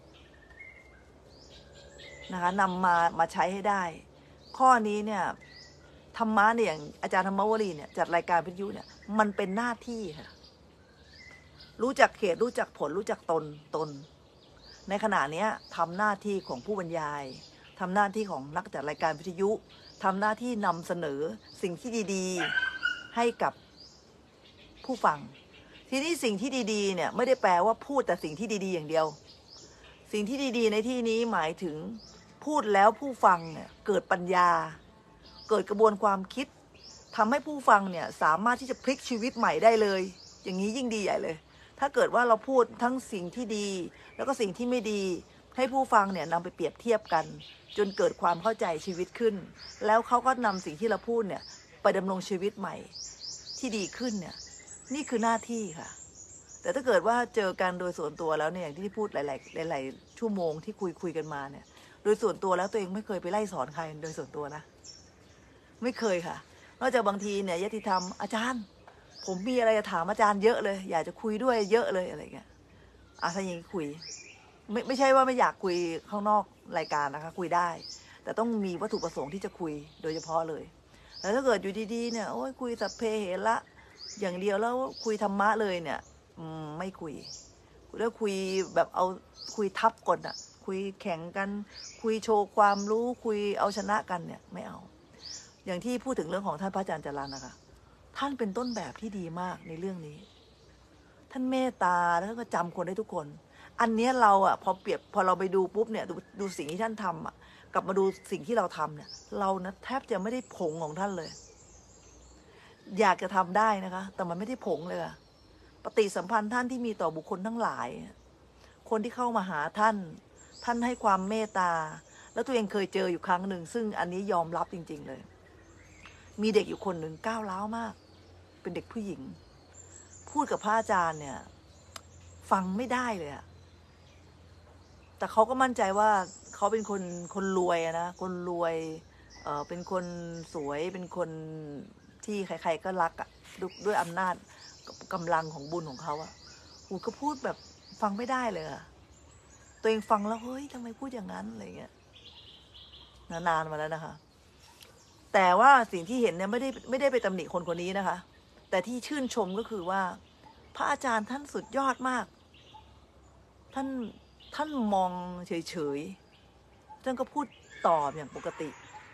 A: นะคะนำมามาใช้ให้ได้ข้อนี้เนี่ยธรรมะเนี่ยอย่างอาจารย์ธรรมวลีเนี่ยจัดรายการวิทยุเนี่ยมันเป็นหน้าที่ค่ะรู้จักเหตุรู้จักผลรู้จักตนตนในขณะนี้ทำหน้าที่ของผู้บรรยายทำหน้าที่ของนักจัดรายการวิทยุทำหน้าที่นำเสนอสิ่งที่ดีๆให้กับผู้ฟังทีนี้สิ่งที่ดีๆเนี่ยไม่ได้แปลว่าพูดแต่สิ่งที่ดีๆอย่างเดียวสิ่งที่ดีๆในที่นี้หมายถึงพูดแล้วผู้ฟังเนี่ยเกิดปัญญาเกิดกระบวนความคิดทำให้ผู้ฟังเนี่ยสามารถที่จะพลิกชีวิตใหม่ได้เลยอย่างนี้ยิ่งดีใหญ่เลยถ้าเกิดว่าเราพูดทั้งสิ่งที่ดีแล้วก็สิ่งที่ไม่ดีให้ผู้ฟังเนี่ยนำไปเปรียบเทียบกันจนเกิดความเข้าใจชีวิตขึ้นแล้วเขาก็นำสิ่งที่เราพูดเนี่ยไปดำรงชีวิตใหม่ที่ดีขึ้นเนี่ยนี่คือหน้าที่ค่ะแต่ถ้าเกิดว่าเจอกันโดยส่วนตัวแล้วเนี่ยอย่างที่พูดหลายๆหลายๆชั่วโมงที่คุยคุยกันมาเนี่ยโดยส่วนตัวแล้วตัวเองไม่เคยไปไล่สอนใครโดยส่วนตัวนะไม่เคยค่ะนอกจากบางทีเนี่ยยติธรรมอาจารย์ผมมีอะไรจะถามอาจารย์เยอะเลยอยากจะคุยด้วยเยอะเลยอะไรเงี้ยอ่ะถ้าอย่างนี้คุยไม่ไม่ใช่ว่าไม่อยากคุยข้างนอกรายการนะคะคุยได้แต่ต้องมีวัตถุประสงค์ที่จะคุยโดยเฉพาะเลยแต่ถ้าเกิดอยู่ดีๆเนี่ยโอ้ยคุยสัพเพเหระอย่างเดียวแล้วคุยธรรมะเลยเนี่ยไม่คุยแล้วคุยแบบเอาคุยทับกันอะคุยแข่งกันคุยโชว์ความรู้คุยเอาชนะกันเนี่ยไม่เอาอย่างที่พูดถึงเรื่องของท่านพระอาจารย์จรัญนะคะท่านเป็นต้นแบบที่ดีมากในเรื่องนี้ท่านเมตตาแล้วก็จำคนได้ทุกคนอันนี้เราอ่ะพอเปรียบพอเราไปดูปุ๊บเนี่ยดูดูสิ่งที่ท่านทำอ่ะกลับมาดูสิ่งที่เราทำเนี่ยเรานะแทบจะไม่ได้ผงของท่านเลยอยากจะทำได้นะคะแต่มันไม่ได้ผงเลยอะปฏิสัมพันธ์ท่านที่มีต่อบุคคลทั้งหลายคนที่เข้ามาหาท่านท่านให้ความเมตตาแล้วตัวเองเคยเจออยู่ครั้งหนึ่งซึ่งอันนี้ยอมรับจริงๆเลยมีเด็กอยู่คนหนึ่งก้าวร้าวมากเป็นเด็กผู้หญิงพูดกับพระอาจารย์เนี่ยฟังไม่ได้เลยอะแต่เขาก็มั่นใจว่าเขาเป็นคนคนรวยนะคนรวยเอ่อเป็นคนสวยเป็นคนที่ใครๆก็รักอะด้วยอำนาจกำลังของบุญของเขาอะหูก็พูดแบบฟังไม่ได้เลยอะตัวเองฟังแล้วเฮ้ยทำไมพูดอย่างนั้นอะไรเงี้ยนานๆมาแล้วนะคะแต่ว่าสิ่งที่เห็นเนี่ยไม่ได้ไม่ได้ไปตำหนิคนคนนี้นะคะแต่ที่ชื่นชมก็คือว่าพระอาจารย์ท่านสุดยอดมากท่านท่านมองเฉยๆท่านก็พูดตอบอย่างปกติ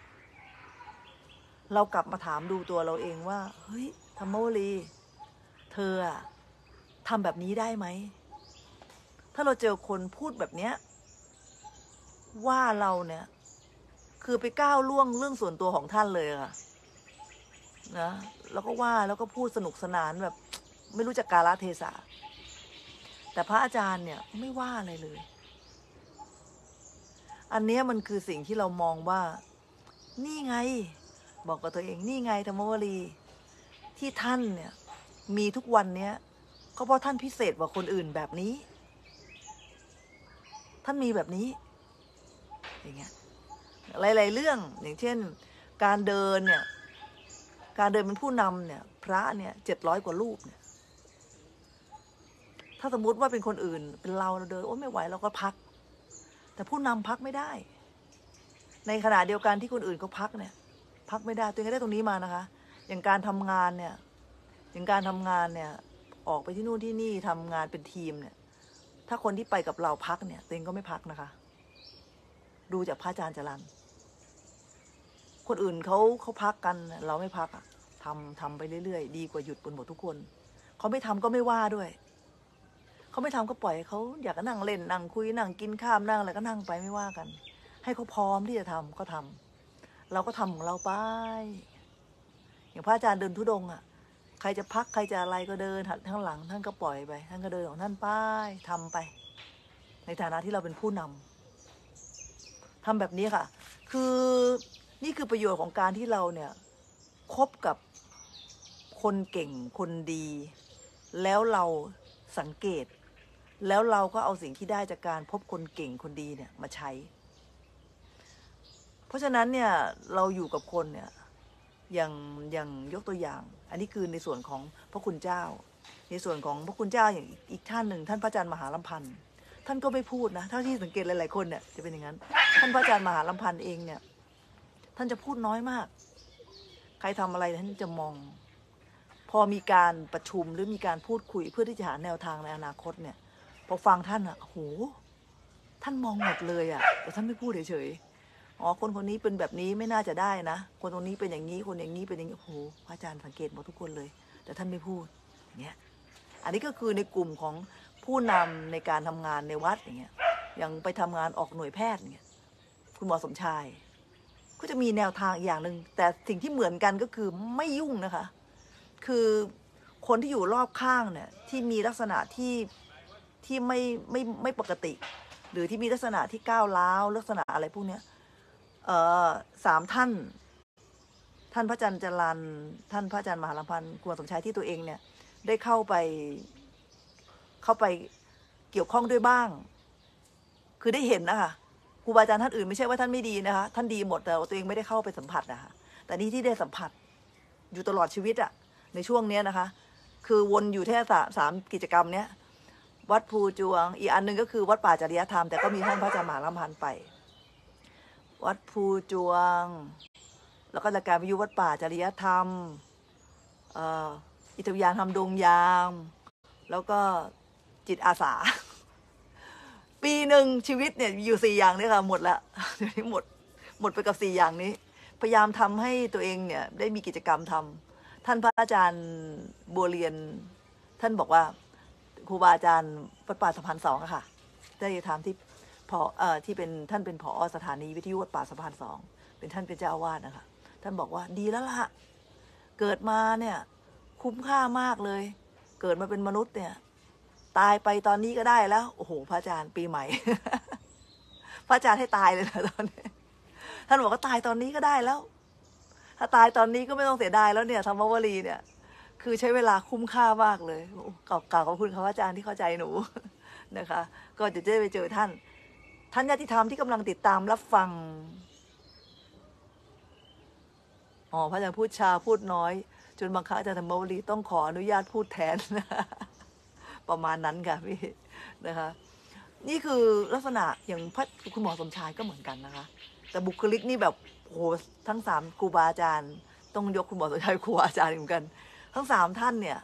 A: เรากลับมาถามดูตัวเราเองว่าเฮ้ยธรรมวลีเธออะทำแบบนี้ได้ไหมถ้าเราเจอคนพูดแบบเนี้ยว่าเราเนี่ยคือไปก้าวล่วงเรื่องส่วนตัวของท่านเลยค่ะนะแล้วก็ว่าแล้วก็พูดสนุกสนานแบบไม่รู้จักกาลเทศะแต่พระอาจารย์เนี่ยไม่ว่าอะไรเลยอันนี้มันคือสิ่งที่เรามองว่านี่ไงบอกกับตัวเองนี่ไงธรรมวลีที่ท่านเนี่ยมีทุกวันเนี้ยก็เพราะท่านพิเศษกว่าคนอื่นแบบนี้ท่านมีแบบนี้อย่างเงี้ยหลายๆเรื่องอย่างเช่นการเดินเนี่ยการเดินเป็นผู้นำเนี่ยพระเนี่ยเจ็ดร้อยกว่ารูปเนี่ยถ้าสมมุติว่าเป็นคนอื่นเป็นเราเราเดินโอ้ไม่ไหวเราก็พักแต่ผู้นำพักไม่ได้ในขณะเดียวกันที่คนอื่นเขาพักเนี่ยพักไม่ได้ตัวเองก็ได้ตรงนี้มานะคะอย่างการทำงานเนี่ยอย่างการทำงานเนี่ยออกไปที่นู่นที่นี่ทำงานเป็นทีมเนี่ยถ้าคนที่ไปกับเราพักเนี่ยตัวเองก็ไม่พักนะคะดูจากพระอาจารย์จรัญคนอื่นเขาเขาพักกันเราไม่พักอะทำทำไปเรื่อยๆดีกว่าหยุดบนหมดทุกคนเขาไม่ทำก็ไม่ว่าด้วยเขาไม่ทำก็ปล่อยเขาอยากนั่งเล่นนั่งคุยนั่งกินข้ามนั่งอะไรก็นั่งไปไม่ว่ากันให้เขาพร้อมที่จะทำก็ทำเราก็ทำของเราไปอย่างพระอาจารย์เดินธุดงค์อะใครจะพักใครจะอะไรก็เดินข้างหลังท่านก็ปล่อยไปท่านก็เดินของท่านไปทำไปในฐานะที่เราเป็นผู้นำทำแบบนี้ค่ะคือนี่คือประโยชน์ของการที่เราเนี่ยคบกับคนเก่งคนดีแล้วเราสังเกตแล้วเราก็เอาสิ่งที่ได้จากการพบคนเก่งคนดีเนี่ยมาใช้เพราะฉะนั้นเนี่ยเราอยู่กับคนเนี่ยอย่างอย่างยกตัวอย่างอันนี้คือในส่วนของพระคุณเจ้าในส่วนของพระคุณเจ้าอย่างอีกท่านหนึ่งท่านพระอาจารย์มหาลำพันธ์ท่านก็ไม่พูดนะเท่าที่สังเกตหลายๆคนเนี่ยจะเป็นอย่างนั้นท่านพระอาจารย์มหาลำพันธ์เองเนี่ยท่านจะพูดน้อยมากใครทำอะไรท่านจะมองพอมีการประชุมหรือมีการพูดคุยเพื่อที่จะหาแนวทางในอนาคตเนี่ยพอฟังท่านอ่ะโหท่านมองหมดเลยอ่ะแต่ท่านไม่พูดเฉยๆอ๋อคนคนนี้เป็นแบบนี้ไม่น่าจะได้นะคนตรงนี้เป็นอย่างนี้คนอย่างนี้เป็นอย่างนี้โอ้โหพระอาจารย์สังเกตหมดทุกคนเลยแต่ท่านไม่พูดเนี่ยอันนี้ก็คือในกลุ่มของผู้นำในการทำงานในวัดอย่างเงี้ยอย่างไปทำงานออกหน่วยแพทย์เนี่ยคุณหมอสมชายก็จะมีแนวทางอย่างหนึ่งแต่สิ่งที่เหมือนกันก็คือไม่ยุ่งนะคะคือคนที่อยู่รอบข้างเนี่ยที่มีลักษณะที่ที่ไม่ไม่ไม่ปกติหรือที่มีลักษณะที่ก้าวร้าวลักษณะอะไรพวกนี้เอ่อสามท่านท่านพระอาจารย์จรัญท่านพระอาจารย์มหาลำพันธ์คุณหมอสมชายที่ตัวเองเนี่ยได้เข้าไปเข้าไปเกี่ยวข้องด้วยบ้างคือได้เห็นนะคะครูบาอาจารย์ท่านอื่นไม่ใช่ว่าท่านไม่ดีนะคะท่านดีหมดแต่ตัวเองไม่ได้เข้าไปสัมผัสนะคะแต่นี่ที่ได้สัมผัสอยู่ตลอดชีวิตอะในช่วงนี้นะคะคือวนอยู่แค่สามสามกิจกรรมเนี้ยวัดภูจวงอีกอันนึงก็คือวัดป่าจริยธรรมแต่ก็มีท่านพระอาจารย์มหาลำพันธ์ไปวัดภูจวงแล้วก็รายการวิทยุวัดป่าจริยธรรมอิทธิยานทำดงยามแล้วก็จิตอาสาปีหนึ่งชีวิตเนี่ยอยู่สี่อย่างนี้ค่ะหมดละเดี๋ยวนี้หมดหมดไปกับสี่อย่างนี้พยายามทำให้ตัวเองเนี่ยได้มีกิจกรรมทำท่านพระอาจารย์บัวเรียนท่านบอกว่าครูบาอาจารย์วัดป่าสะพานสองอะค่ะได้ทำที่พอเอ่อที่เป็นท่านเป็นผอสถานีวิทยุวัดป่าสะพานสองเป็นท่านเป็นเจ้าอาวาสนะคะท่านบอกว่าดีแล้วล่ะเกิดมาเนี่ยคุ้มค่ามากเลยเกิดมาเป็นมนุษย์เนี่ยตายไปตอนนี้ก็ได้แล้วโอ้โหพระอาจารย์ปีใหม่ พระอาจารย์ให้ตายเลยนะตอนนี้ท่านบอกว่าตายตอนนี้ก็ได้แล้วถ้าตายตอนนี้ก็ไม่ต้องเสียดายแล้วเนี่ยธรรมวลีเนี่ยคือใช้เวลาคุ้มค่ามากเลยกล่าวขอบคุณครับอาจารย์ที่เข้าใจหนูนะคะก็จะได้ไปเจอท่านท่านญาติธรรมที่กำลังติดตามรับฟังอ๋อพระอาจารย์พูดชาพูดน้อยจนบางครั้งอาจารย์ธรรมวลีต้องขออนุญาตพูดแทนประมาณนั้นค่ะพี่นะคะนี่คือลักษณะอย่างพระคุณหมอสมชายก็เหมือนกันนะคะแต่บุคลิกนี่แบบโหทั้งสามครูบาอาจารย์ต้องยกคุณหมอสมชายครูบาอาจารย์เหมือนกันทั้งสามท่านเนี่ย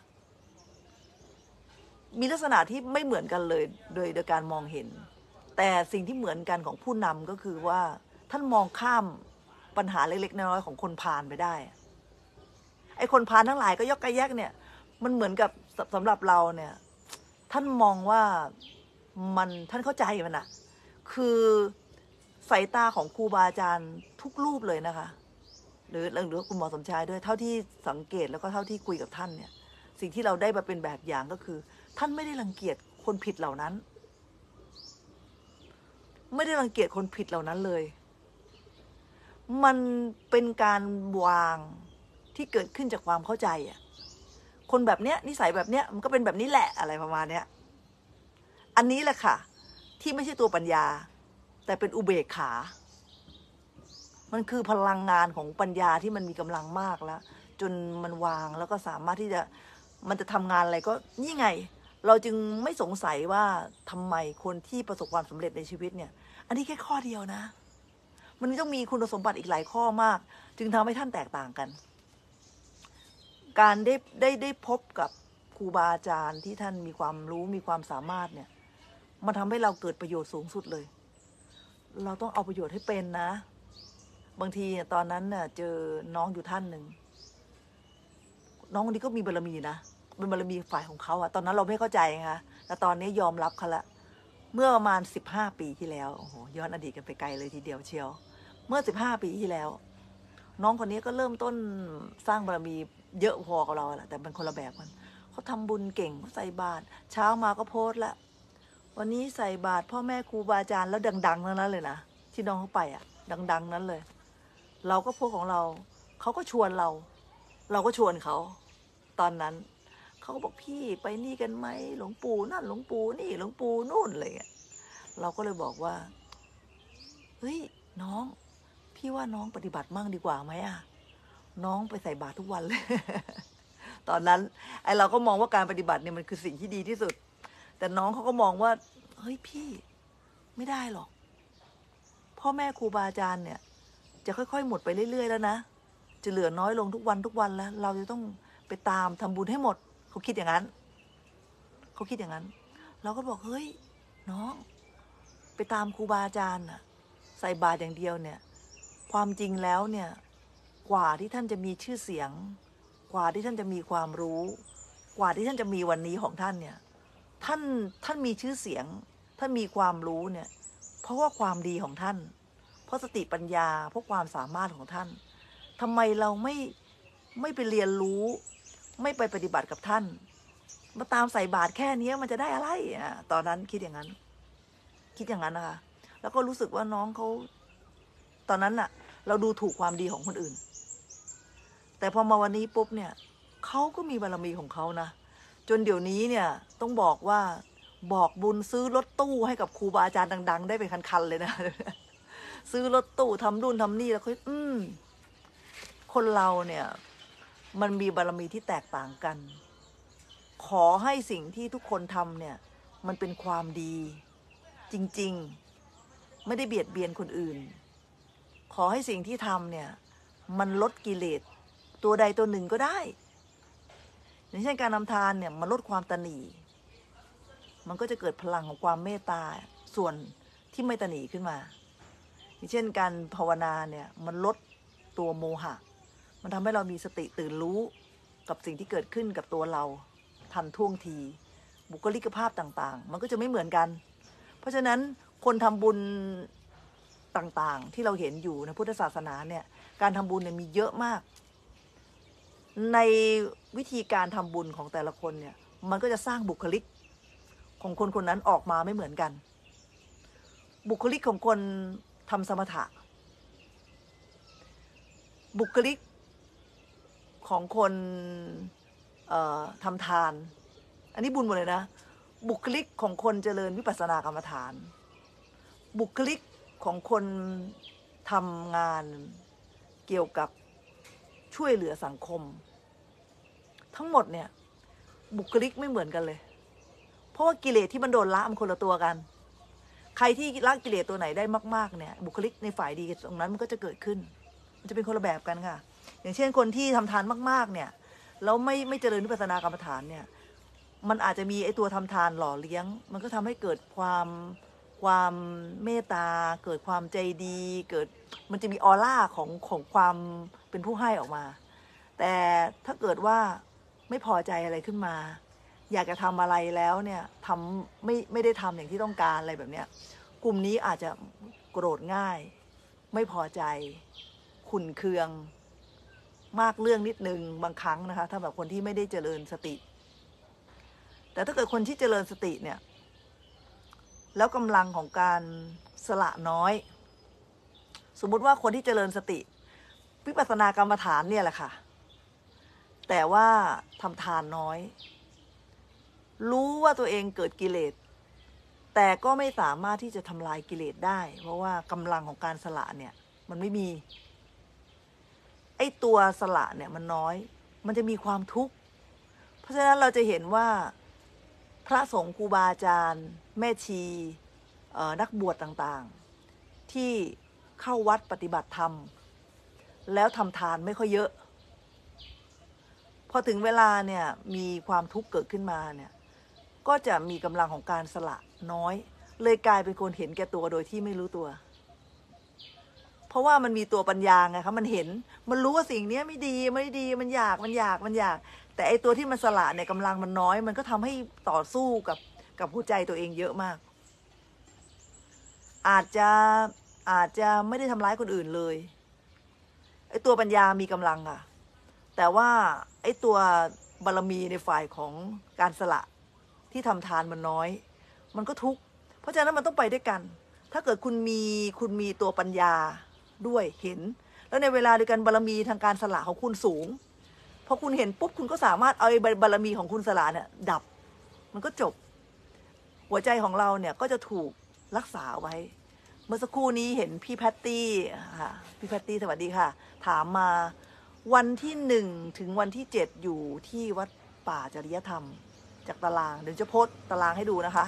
A: มีลักษณะที่ไม่เหมือนกันเลยโดยโดยการมองเห็นแต่สิ่งที่เหมือนกันของผู้นำก็คือว่าท่านมองข้ามปัญหาเล็กๆน้อยๆของคนพาลไปได้ไอ้คนพาลทั้งหลายก็ยกกระแยกเนี่ยมันเหมือนกับสำหรับเราเนี่ยท่านมองว่ามันท่านเข้าใจมันอะคือสายตาของครูบาอาจารย์ทุกรูปเลยนะคะหรือหรือคุณหมอสมชายด้วยเท่าที่สังเกตแล้วก็เท่าที่คุยกับท่านเนี่ยสิ่งที่เราได้มาเป็นแบบอย่างก็คือท่านไม่ได้รังเกียจคนผิดเหล่านั้นไม่ได้รังเกียจคนผิดเหล่านั้นเลยมันเป็นการวางที่เกิดขึ้นจากความเข้าใจอ่ะคนแบบเนี้ยนิสัยแบบเนี้ยมันก็เป็นแบบนี้แหละอะไรประมาณเนี้ยอันนี้แหละค่ะที่ไม่ใช่ตัวปัญญาแต่เป็นอุเบกขามันคือพลังงานของปัญญาที่มันมีกำลังมากแล้วจนมันวางแล้วก็สามารถที่จะมันจะทำงานอะไรก็นี่ไงเราจึงไม่สงสัยว่าทำไมคนที่ประสบความสำเร็จในชีวิตเนี่ยอันนี้แค่ข้อเดียวนะมันต้องมีคุณสมบัติอีกหลายข้อมากจึงทำให้ท่านแตกต่างกันการได้ได้ได้พบกับครูบาอาจารย์ที่ท่านมีความรู้มีความสามารถเนี่ยมันทำให้เราเกิดประโยชน์สูงสุดเลยเราต้องเอาประโยชน์ให้เป็นนะบางทีตอนนั้นเนี่ยเจอน้องอยู่ท่านหนึ่งน้องคนนี้ก็มีบารมีนะเป็นบารมีฝ่ายของเขาอะตอนนั้นเราไม่เข้าใจนะคะแต่ตอนนี้ยอมรับเขาละเมื่อประมาณสิบห้าปีที่แล้วโอ้โหย้อนอดีตกันไปไกลเลยทีเดียวเชียวเมื่อสิบห้าปีที่แล้วน้องคนนี้ก็เริ่มต้นสร้างบารมีเยอะพอกับเราแหละแต่เป็นคนละแบบกันเขาทำบุญเก่งเขาใส่บาตรเช้ามาก็โพสต์ละวันนี้ใส่บาตรพ่อแม่ครูบาอาจารย์แล้วดังๆนั้นเลยนะที่น้องเขาไปอ่ะดังๆนั้นเลยเราก็โพสของเราเขาก็ชวนเราเราก็ชวนเขาตอนนั้นเขาก็บอกพี่ไปนี่กันไหมหลวงปู่นั่นหลวงปู่นี่หลวงปู่นู่นอะไรเงี้ยเราก็เลยบอกว่าเฮ้ยน้องพี่ว่าน้องปฏิบัติมั่งดีกว่าไหมอ่ะน้องไปใส่บาตรทุกวันเลย ตอนนั้นไอเราก็มองว่าการปฏิบัติเนี่ยมันคือสิ่งที่ดีที่สุดแต่น้องเขาก็มองว่าเฮ้ยพี่ไม่ได้หรอกพ่อแม่ครูบาอาจารย์เนี่ยจะค่อยๆหมดไปเรื่อยๆแล้วนะจะเหลือน้อยลงทุกวันทุกวันแล้วเราจะต้องไปตามทำบุญให้หมดเขาคิดอย่างนั้นเขาคิดอย่างนั้นเราก็บอกเฮ้ยน้องไปตามครูบาอาจารย์น่ะใส่บาตรอย่างเดียวเนี่ยความจริงแล้วเนี่ยกว่าที่ท่านจะมีชื่อเสียงกว่าที่ท่านจะมีความรู้กว่าที่ท่านจะมีวันนี้ของท่านเนี่ยท่านท่านมีชื่อเสียงท่านมีความรู้เนี่ยเพราะว่าความดีของท่านเพราะสติปัญญาเพราะความสามารถของท่านทำไมเราไม่ไม่ไปเรียนรู้ไม่ไปปฏิบัติกับท่านมาตามใส่บาตรแค่นี้มันจะได้อะไรอ่ะตอนนั้นคิดอย่างนั้นคิดอย่างนั้นนะคะแล้วก็รู้สึกว่าน้องเขาตอนนั้นน่ะเราดูถูกความดีของคนอื่นแต่พอมาวันนี้ปุ๊บเนี่ยเขาก็มีบารมีของเขานะจนเดี๋ยวนี้เนี่ยต้องบอกว่าบอกบุญซื้อรถตู้ให้กับครูบาอาจารย์ดังๆได้เป็นคันๆเลยนะซื้อรถตู้ทำนู่นทำนี่แล้วค่อยอืมคนเราเนี่ยมันมีบารมีที่แตกต่างกันขอให้สิ่งที่ทุกคนทำเนี่ยมันเป็นความดีจริงๆไม่ได้เบียดเบียนคนอื่นขอให้สิ่งที่ทำเนี่ยมันลดกิเลสตัวใดตัวหนึ่งก็ได้อย่างเช่นการทำทานเนี่ยมันลดความตณีมันก็จะเกิดพลังของความเมตตาส่วนที่ไม่ตณีขึ้นมาอย่างเช่นการภาวนาเนี่ยมันลดตัวโมหะมันทำให้เรามีสติตื่นรู้กับสิ่งที่เกิดขึ้นกับตัวเราทันท่วงทีบุคลิกภาพต่างๆมันก็จะไม่เหมือนกันเพราะฉะนั้นคนทำบุญต่างๆที่เราเห็นอยู่ในพุทธศาสนาเนี่ยการทำบุญเนี่ยมีเยอะมากในวิธีการทำบุญของแต่ละคนเนี่ยมันก็จะสร้างบุคลิกของคนคนนั้นออกมาไม่เหมือนกันบุคลิกของคนทำสมถะบุคลิกของคนเอ่อทำทานอันนี้บุญหมดเลยนะบุคลิกของคนเจริญวิปัสสนากรรมฐานบุคลิกของคนทำงานเกี่ยวกับช่วยเหลือสังคมทั้งหมดเนี่ยบุคลิกไม่เหมือนกันเลยเพราะว่ากิเลสที่มันโดนละมันคนละตัวกันใครที่ละกิเลสตัวไหนได้มากๆเนี่ยบุคลิกในฝ่ายดีตรงนั้นมันก็จะเกิดขึ้นมันจะเป็นคนละแบบกันค่ะอย่างเช่นคนที่ทำทานมากๆเนี่ยแล้วไม่ไม่เจริญวิปัสสนากรรมฐานเนี่ยมันอาจจะมีไอตัวทำทานหล่อเลี้ยงมันก็ทำให้เกิดความความเมตตาเกิดความใจดีเกิดมันจะมีออร่าของของความเป็นผู้ให้ออกมาแต่ถ้าเกิดว่าไม่พอใจอะไรขึ้นมาอยากจะทำอะไรแล้วเนี่ยทำไม่ไม่ได้ทำอย่างที่ต้องการอะไรแบบเนี้ยกลุ่มนี้อาจจะโกรธง่ายไม่พอใจขุ่นเคืองมากเรื่องนิดนึงบางครั้งนะคะถ้าแบบคนที่ไม่ได้เจริญสติแต่ถ้าเกิดคนที่เจริญสติเนี่ยแล้วกำลังของการสละน้อยสมมุติว่าคนที่เจริญสติวิปัสสนากรรมฐานเนี่ยแหละค่ะแต่ว่าทำทานน้อยรู้ว่าตัวเองเกิดกิเลสแต่ก็ไม่สามารถที่จะทำลายกิเลสได้เพราะว่ากำลังของการสละเนี่ยมันไม่มีไอ้ตัวสละเนี่ยมันน้อยมันจะมีความทุกข์เพราะฉะนั้นเราจะเห็นว่าพระสงฆ์ครูบาอาจารย์แม่ชีนักบวชต่างๆที่เข้าวัดปฏิบัติธรรมแล้วทำทานไม่ค่อยเยอะพอถึงเวลาเนี่ยมีความทุกข์เกิดขึ้นมาเนี่ยก็จะมีกำลังของการสละน้อยเลยกลายเป็นคนเห็นแก่ตัวโดยที่ไม่รู้ตัวเพราะว่ามันมีตัวปัญญาไงคะมันเห็นมันรู้ว่าสิ่งนี้ไม่ดีไม่ดีมันอยากมันอยากมันอยากแต่ไอตัวที่มันสละเนี่ยกำลังมันน้อยมันก็ทำให้ต่อสู้กับกับหัวใจตัวเองเยอะมากอาจจะอาจจะไม่ได้ทำร้ายคนอื่นเลยไอตัวปัญญามีกำลังอะแต่ว่าไอตัวบารมีในฝ่ายของการสละที่ทำทานมันน้อยมันก็ทุกข์เพราะฉะนั้นมันต้องไปด้วยกันถ้าเกิดคุณมีคุณมีตัวปัญญาด้วยเห็นแล้วในเวลาเดียวกันบารมีทางการสละของคุณสูงพอคุณเห็นปุ๊บคุณก็สามารถเอาบารมีของคุณสละเนี่ยดับมันก็จบหัวใจของเราเนี่ยก็จะถูกรักษาไว้เมื่อสักครู่นี้เห็นพี่แพตตี้ค่ะพี่แพตตี้สวัสดีค่ะถามมาวันที่หนึ่งถึงวันที่เจ็ดอยู่ที่วัดป่าจริยธรรมจากตารางเดี๋ยวจะโพสต์ตารางให้ดูนะคะ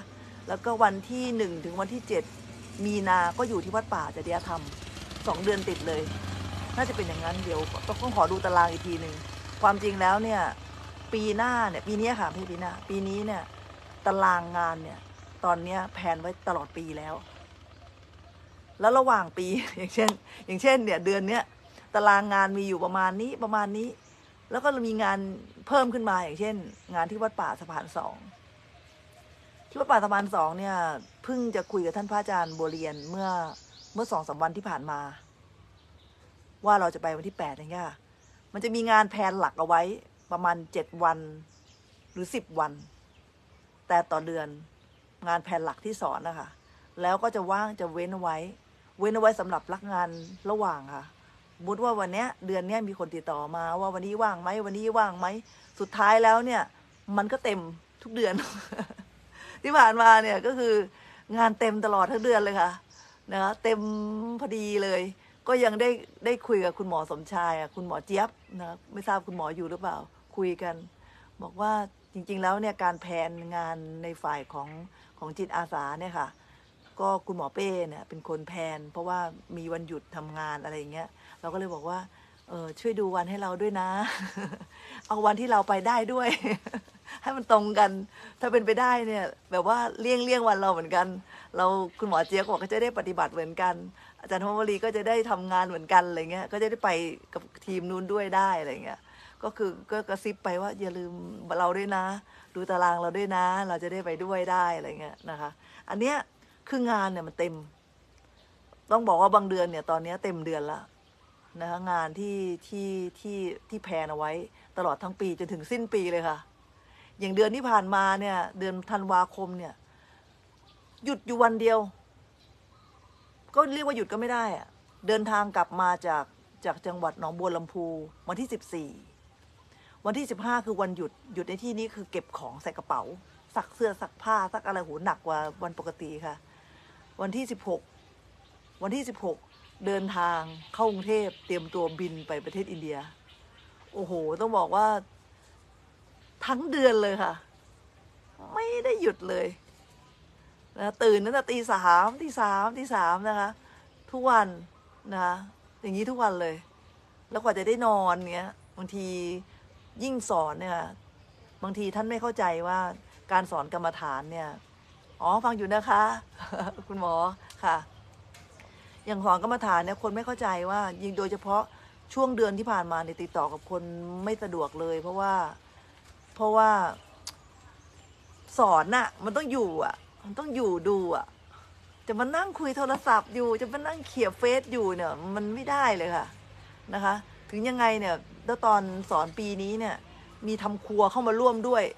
A: แล้วก็วันที่หนึ่งถึงวันที่เจ็ดมีนาก็อยู่ที่วัดป่าจริยธรรมสองเดือนติดเลยน่าจะเป็นอย่างนั้นเดี๋ยวต้องขอดูตารางอีกทีหนึ่งความจริงแล้วเนี่ยปีหน้าเนี่ยปีนี้ค่ะพี่ปีหน้าปีนี้เนี่ยตารางงานเนี่ยตอนนี้แผนไว้ตลอดปีแล้วแล้วระหว่างปีอย่างเช่นอย่างเช่นเนี่ยเดือนเนี้ยตารางงานมีอยู่ประมาณนี้ประมาณนี้แล้วก็มีงานเพิ่มขึ้นมาอย่างเช่นงานที่วัดป่าสะพานสองที่วัดป่าสะพานสองเนี่ยเพิ่งจะคุยกับท่านพระอาจารย์บัวเรียนเมื่อเมื่อสองสามวันที่ผ่านมาว่าเราจะไปวันที่แปดอย่างเงี้ยมันจะมีงานแผนหลักเอาไว้ประมาณเจ็ดวันหรือสิบวันแต่ต่อเดือนงานแผนหลักที่สอนนะคะแล้วก็จะว่างจะเว้นเอาไว้เว้นเอาไว้สำหรับรับงานระหว่างค่ะสมมติว่าวันเนี้ยเดือนเนี้ยมีคนติดต่อมาว่าวันนี้ว่างไหมวันนี้ว่างไหมสุดท้ายแล้วเนี่ยมันก็เต็มทุกเดือน ที่ผ่านมาเนี่ยก็คืองานเต็มตลอดทั้งเดือนเลยค่ะนะคะเต็มพอดีเลยก็ยังได้ได้คุยกับคุณหมอสมชายอ่ะคุณหมอเจี๊ยบนะไม่ทราบคุณหมออยู่หรือเปล่าคุยกันบอกว่าจริงๆแล้วเนี่ยการแผนงานในฝ่ายของของจิตอาสาเนี่ยค่ะก็คุณหมอเป้เนี่ยเป็นคนแผนเพราะว่ามีวันหยุดทำงานอะไรอย่างเงี้ยเราก็เลยบอกว่าเออช่วยดูวันให้เราด้วยนะ เอาวันที่เราไปได้ด้วย ให้มันตรงกันถ้าเป็นไปได้เนี่ยแบบว่าเลี่ยงเลี่ยงวันเราเหมือนกันเราคุณหมอเจี๊ยบบอกก็จะได้ปฏิบัติเหมือนกันอาจารย์ธนวรีก็จะได้ทำงานเหมือนกันอะไรเงี้ยก็จะได้ไปกับทีมนู้นด้วยได้อะไรเงี้ยก็คือก็กระซิบไปว่าอย่าลืมเราด้วยนะดูตารางเราด้วยนะเราจะได้ไปด้วยได้อะไรเงี้ยนะคะอันเนี้ยคืองานเนี่ยมันเต็มต้องบอกว่าบางเดือนเนี่ยตอนนี้เต็มเดือนละนะคะงานที่ที่ที่ที่แพลนเอาไว้ตลอดทั้งปีจนถึงสิ้นปีเลยค่ะอย่างเดือนที่ผ่านมาเนี่ยเดือนธันวาคมเนี่ยหยุดอยู่วันเดียวก็เรียกว่าหยุดก็ไม่ได้อะเดินทางกลับมาจากจากจังหวัดหนองบัวลำพูวันที่สิบสี่วันที่สิบห้าคือวันหยุดหยุดในที่นี้คือเก็บของใส่กระเป๋าซักเสื้อซักผ้าซักอะไรโหหนักกว่าวันปกติค่ะวันที่สิบหกวันที่สิบหกเดินทางเข้ากรุงเทพเตรียมตัวบินไปประเทศอินเดียโอ้โหต้องบอกว่าทั้งเดือนเลยค่ะไม่ได้หยุดเลยนะตื่นตั้งแต่ตีสามตีสามตีสามนะคะทุกวันนะคะอย่างนี้ทุกวันเลยแล้วกว่าจะได้นอนเนี้ยบางทียิ่งสอนเนี่ยบางทีท่านไม่เข้าใจว่าการสอนกรรมฐานเนี่ยอ๋อฟังอยู่นะคะ คุณหมอค่ะอย่างสอนกรรมฐานเนี่ยคนไม่เข้าใจว่ายิ่งโดยเฉพาะช่วงเดือนที่ผ่านมาเนี่ยติดต่อกับคนไม่สะดวกเลยเพราะว่าเพราะว่าสอนน่ะมันต้องอยู่อ่ะมันต้องอยู่ดูอ่ะจะมานั่งคุยโทรศัพท์อยู่จะมานั่งเขียนเฟซอยู่เนี่ยมันไม่ได้เลยค่ะนะคะถึงยังไงเนี่ยแล้วตอนสอนปีนี้เนี่ยมีทำครัวเข้ามาร่วมด้วย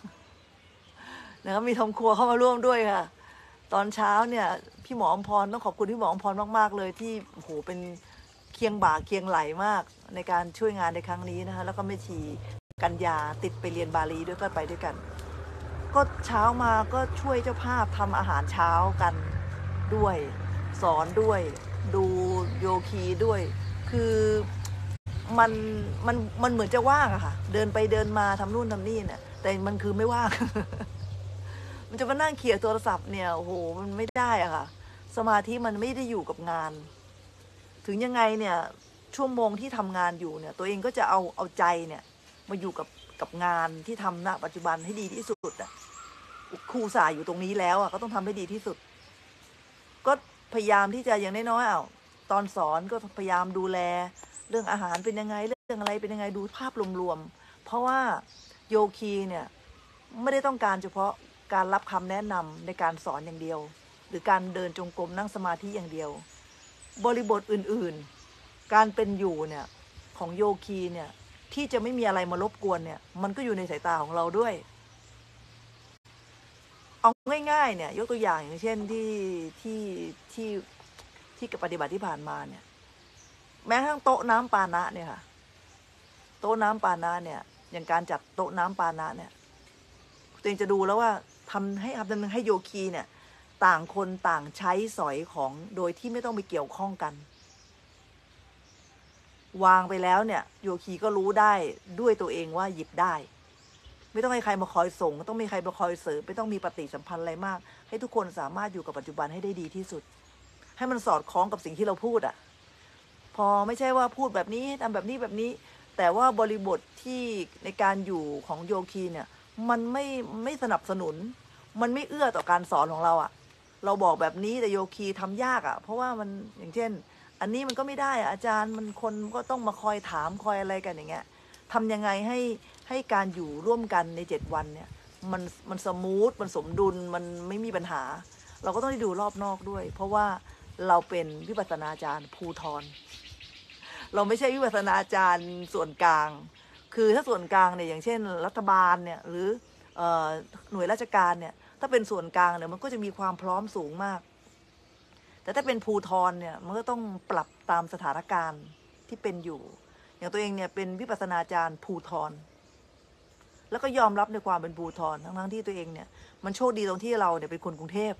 A: นะครับมีทำครัวเข้ามาร่วมด้วยค่ะตอนเช้าเนี่ยพี่หมออมพรต้องขอบคุณพี่หมออมพรมากๆเลยที่โอ้โหเป็นเคียงบ่าเคียงไหลมากในการช่วยงานในครั้งนี้นะคะแล้วก็แม่ชีกัญญาติดไปเรียนบาลีด้วยก็ไปด้วยกันก็เช้ามาก็ช่วยเจ้าภาพทำอาหารเช้ากันด้วยสอนด้วยดูโยคีด้วยคือมันมันมันเหมือนจะว่างอะค่ะเดินไปเดินมาทำนู่นทำนี่เนี่ยแต่มันคือไม่ว่าง มันจะมานั่งเขี่ยโทรศัพท์เนี่ยโอ้โหมันไม่ได้อะค่ะสมาธิมันไม่ได้อยู่กับงานถึงยังไงเนี่ยชั่วโมงที่ทำงานอยู่เนี่ยตัวเองก็จะเอาเอาใจเนี่ยมาอยู่กับกับงานที่ทำณปัจจุบันให้ดีที่สุดอะครูสายอยู่ตรงนี้แล้วอะก็ต้องทำให้ดีที่สุดก็พยายามที่จะอย่างน้อยๆอ่ะตอนสอนก็พยายามดูแลเรื่องอาหารเป็นยังไงเรื่องอะไรเป็นยังไงดูภาพรวมๆเพราะว่าโยคีเนี่ยไม่ได้ต้องการเฉพาะการรับคำแนะนำในการสอนอย่างเดียวหรือการเดินจงกรมนั่งสมาธิอย่างเดียวบริบทอื่นๆการเป็นอยู่เนี่ยของโยคีเนี่ยที่จะไม่มีอะไรมารบกวนเนี่ยมันก็อยู่ในสายตาของเราด้วยเอาง่ายๆเนี่ยยกตัวอย่างอย่างเช่นที่ที่ที่ที่กับปฏิบัติที่ผ่านมาเนี่ยแม้กระทั่งโต๊ะน้ำปานะเนี่ยค่ะโต๊ะน้ำปานะเนี่ยอย่างการจัดโต๊ะน้ำปานะเนี่ยตัวเองจะดูแล้วว่าทำให้ทำให้โยคีเนี่ยต่างคนต่างใช้สอยของโดยที่ไม่ต้องไปเกี่ยวข้องกันวางไปแล้วเนี่ยโยคีก็รู้ได้ด้วยตัวเองว่าหยิบได้ไม่ต้องให้ใครมาคอยส่งไม่ต้องมีใครมาคอยเสริมไม่ต้องมีปฏิสัมพันธ์อะไรมากให้ทุกคนสามารถอยู่กับปัจจุบันให้ได้ดีที่สุดให้มันสอดคล้องกับสิ่งที่เราพูดอ่ะพอไม่ใช่ว่าพูดแบบนี้ทำแบบนี้แบบนี้แต่ว่าบริบทที่ในการอยู่ของโยคีเนี่ยมันไม่ไม่สนับสนุนมันไม่เอื้อต่อการสอนของเราอ่ะเราบอกแบบนี้แต่โยคีทำยากอ่ะเพราะว่ามันอย่างเช่นอันนี้มันก็ไม่ได้อ่ะอาจารย์มันคนก็ต้องมาคอยถามคอยอะไรกันอย่างเงี้ยทำยังไงให้ให้การอยู่ร่วมกันในเจ็ดวันเนี่ยมันมันสมูทมันสมดุลมันไม่มีปัญหาเราก็ต้องได้ดูรอบนอกด้วยเพราะว่าเราเป็นวิปัสสนาจารย์ภูธรเราไม่ใช่วิปัสสนาจารย์ส่วนกลางคือถ้าส่วนกลางเนี่ยอย่างเช่นรัฐบาลเนี่ยหรือหน่วยราชการเนี่ยถ้าเป็นส่วนกลางเนี่ยมันก็จะมีความพร้อมสูงมากแต่ถ้าเป็นภูธรเนี่ยมันก็ต้องปรับตามสถานการณ์ที่เป็นอยู่อย่างตัวเองเนี่ยเป็นวิปัสสนาจารย์ภูธรแล้วก็ยอมรับในความเป็นภูธรทั้งๆที่ตัวเองเนี่ยมันโชคดีตรงที่เราเนี่ยเป็นคนกรุงเทพ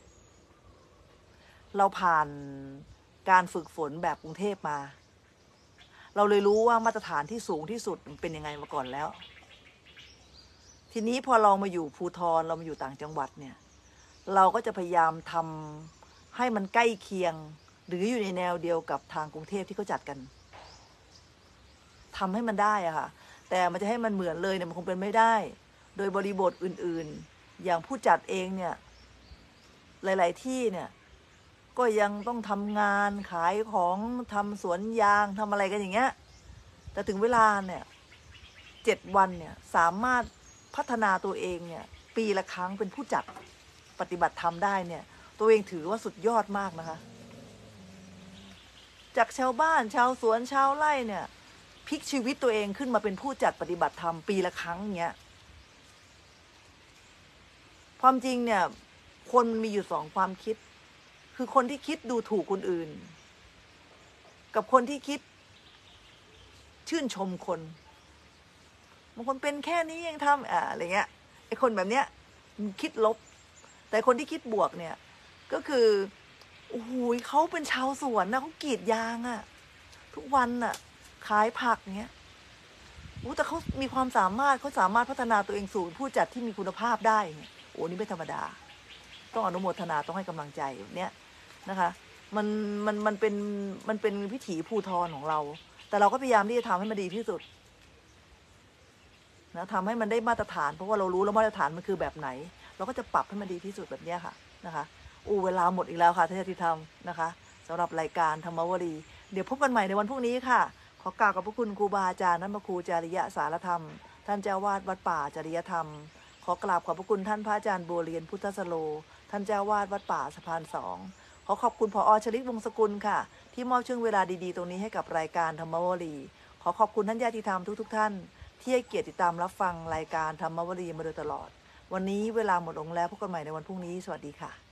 A: เราผ่านการฝึกฝนแบบกรุงเทพมาเราเลยรู้ว่ามาตรฐานที่สูงที่สุดมันเป็นยังไงมาก่อนแล้วทีนี้พอเรามาอยู่ภูธรเรามาอยู่ต่างจังหวัดเนี่ยเราก็จะพยายามทำให้มันใกล้เคียงหรืออยู่ในแนวเดียวกับทางกรุงเทพที่เขาจัดกันทำให้มันได้อะค่ะแต่มันจะให้มันเหมือนเลยเนี่ยมันคงเป็นไม่ได้โดยบริบทอื่นๆอย่างผู้จัดเองเนี่ยหลายๆที่เนี่ยก็ยังต้องทำงานขายของทำสวนยางทำอะไรกันอย่างเงี้ยแต่ถึงเวลาเนี่ยเจ็ดวันเนี่ยสามารถพัฒนาตัวเองเนี่ยปีละครั้งเป็นผู้จัดปฏิบัติธรรมได้เนี่ยตัวเองถือว่าสุดยอดมากนะคะจากชาวบ้านชาวสวนชาวไร่เนี่ยพลิกชีวิตตัวเองขึ้นมาเป็นผู้จัดปฏิบัติธรรมปีละครั้งเงี้ยความจริงเนี่ยคนมันมีอยู่สองความคิดคือคนที่คิดดูถูกคนอื่นกับคนที่คิดชื่นชมคนบางคนเป็นแค่นี้ยังทำอ่าอะไรเงี้ยไอ้คนแบบเนี้ยคิดลบแต่คนที่คิดบวกเนี่ยก็คือโอ้โหเขาเป็นชาวสวนนะเขากรีดยางอะทุกวันอะขายผักเงี้ยโอ้แต่เขามีความสามารถเขาสามารถพัฒนาตัวเองสู่ผู้จัดที่มีคุณภาพได้เนี่ยโอ้นี่ไม่ธรรมดาต้องอนุโมทนาต้องให้กำลังใจเนี่ยนะคะมันมันมันเป็นมันเป็นวิถีภูธรของเราแต่เราก็พยายามที่จะทำให้มันดีที่สุดนะทำให้มันได้มาตรฐานเพราะว่าเรารู้แล้วมาตรฐานมันคือแบบไหนเราก็จะปรับให้มันดีที่สุดแบบนี้ค่ะนะคะอู้เวลาหมดอีกแล้วค่ะท่านญาติธรรมนะคะสำหรับรายการธรรมวลีเดี๋ยวพบกันใหม่ในวันพรุ่งนี้ค่ะขอกราบขอบพระคุณครูบาอาจารย์นันมครูจาริยะสารธรรมท่านเจ้าวาดวัดป่าจริยธรรมขอกราบขอบพระคุณท่านพระอาจารย์บัวเรียนพุทธสโลท่านเจ้าวาดวัดป่าสะพานสองขอขอบคุณผอ.ชลิตวงศ์สกุลค่ะที่มอบช่วงเวลาดีๆตรงนี้ให้กับรายการธรรมวลีขอขอบคุณท่านญาติธรรมทุกๆท่านที่ให้เกียรติติดตามรับฟังรายการธรรมวลีมาโดยตลอดวันนี้เวลาหมดลงแล้วพบกันใหม่ในวันพรุ่งนี้สวัสดีค่ะ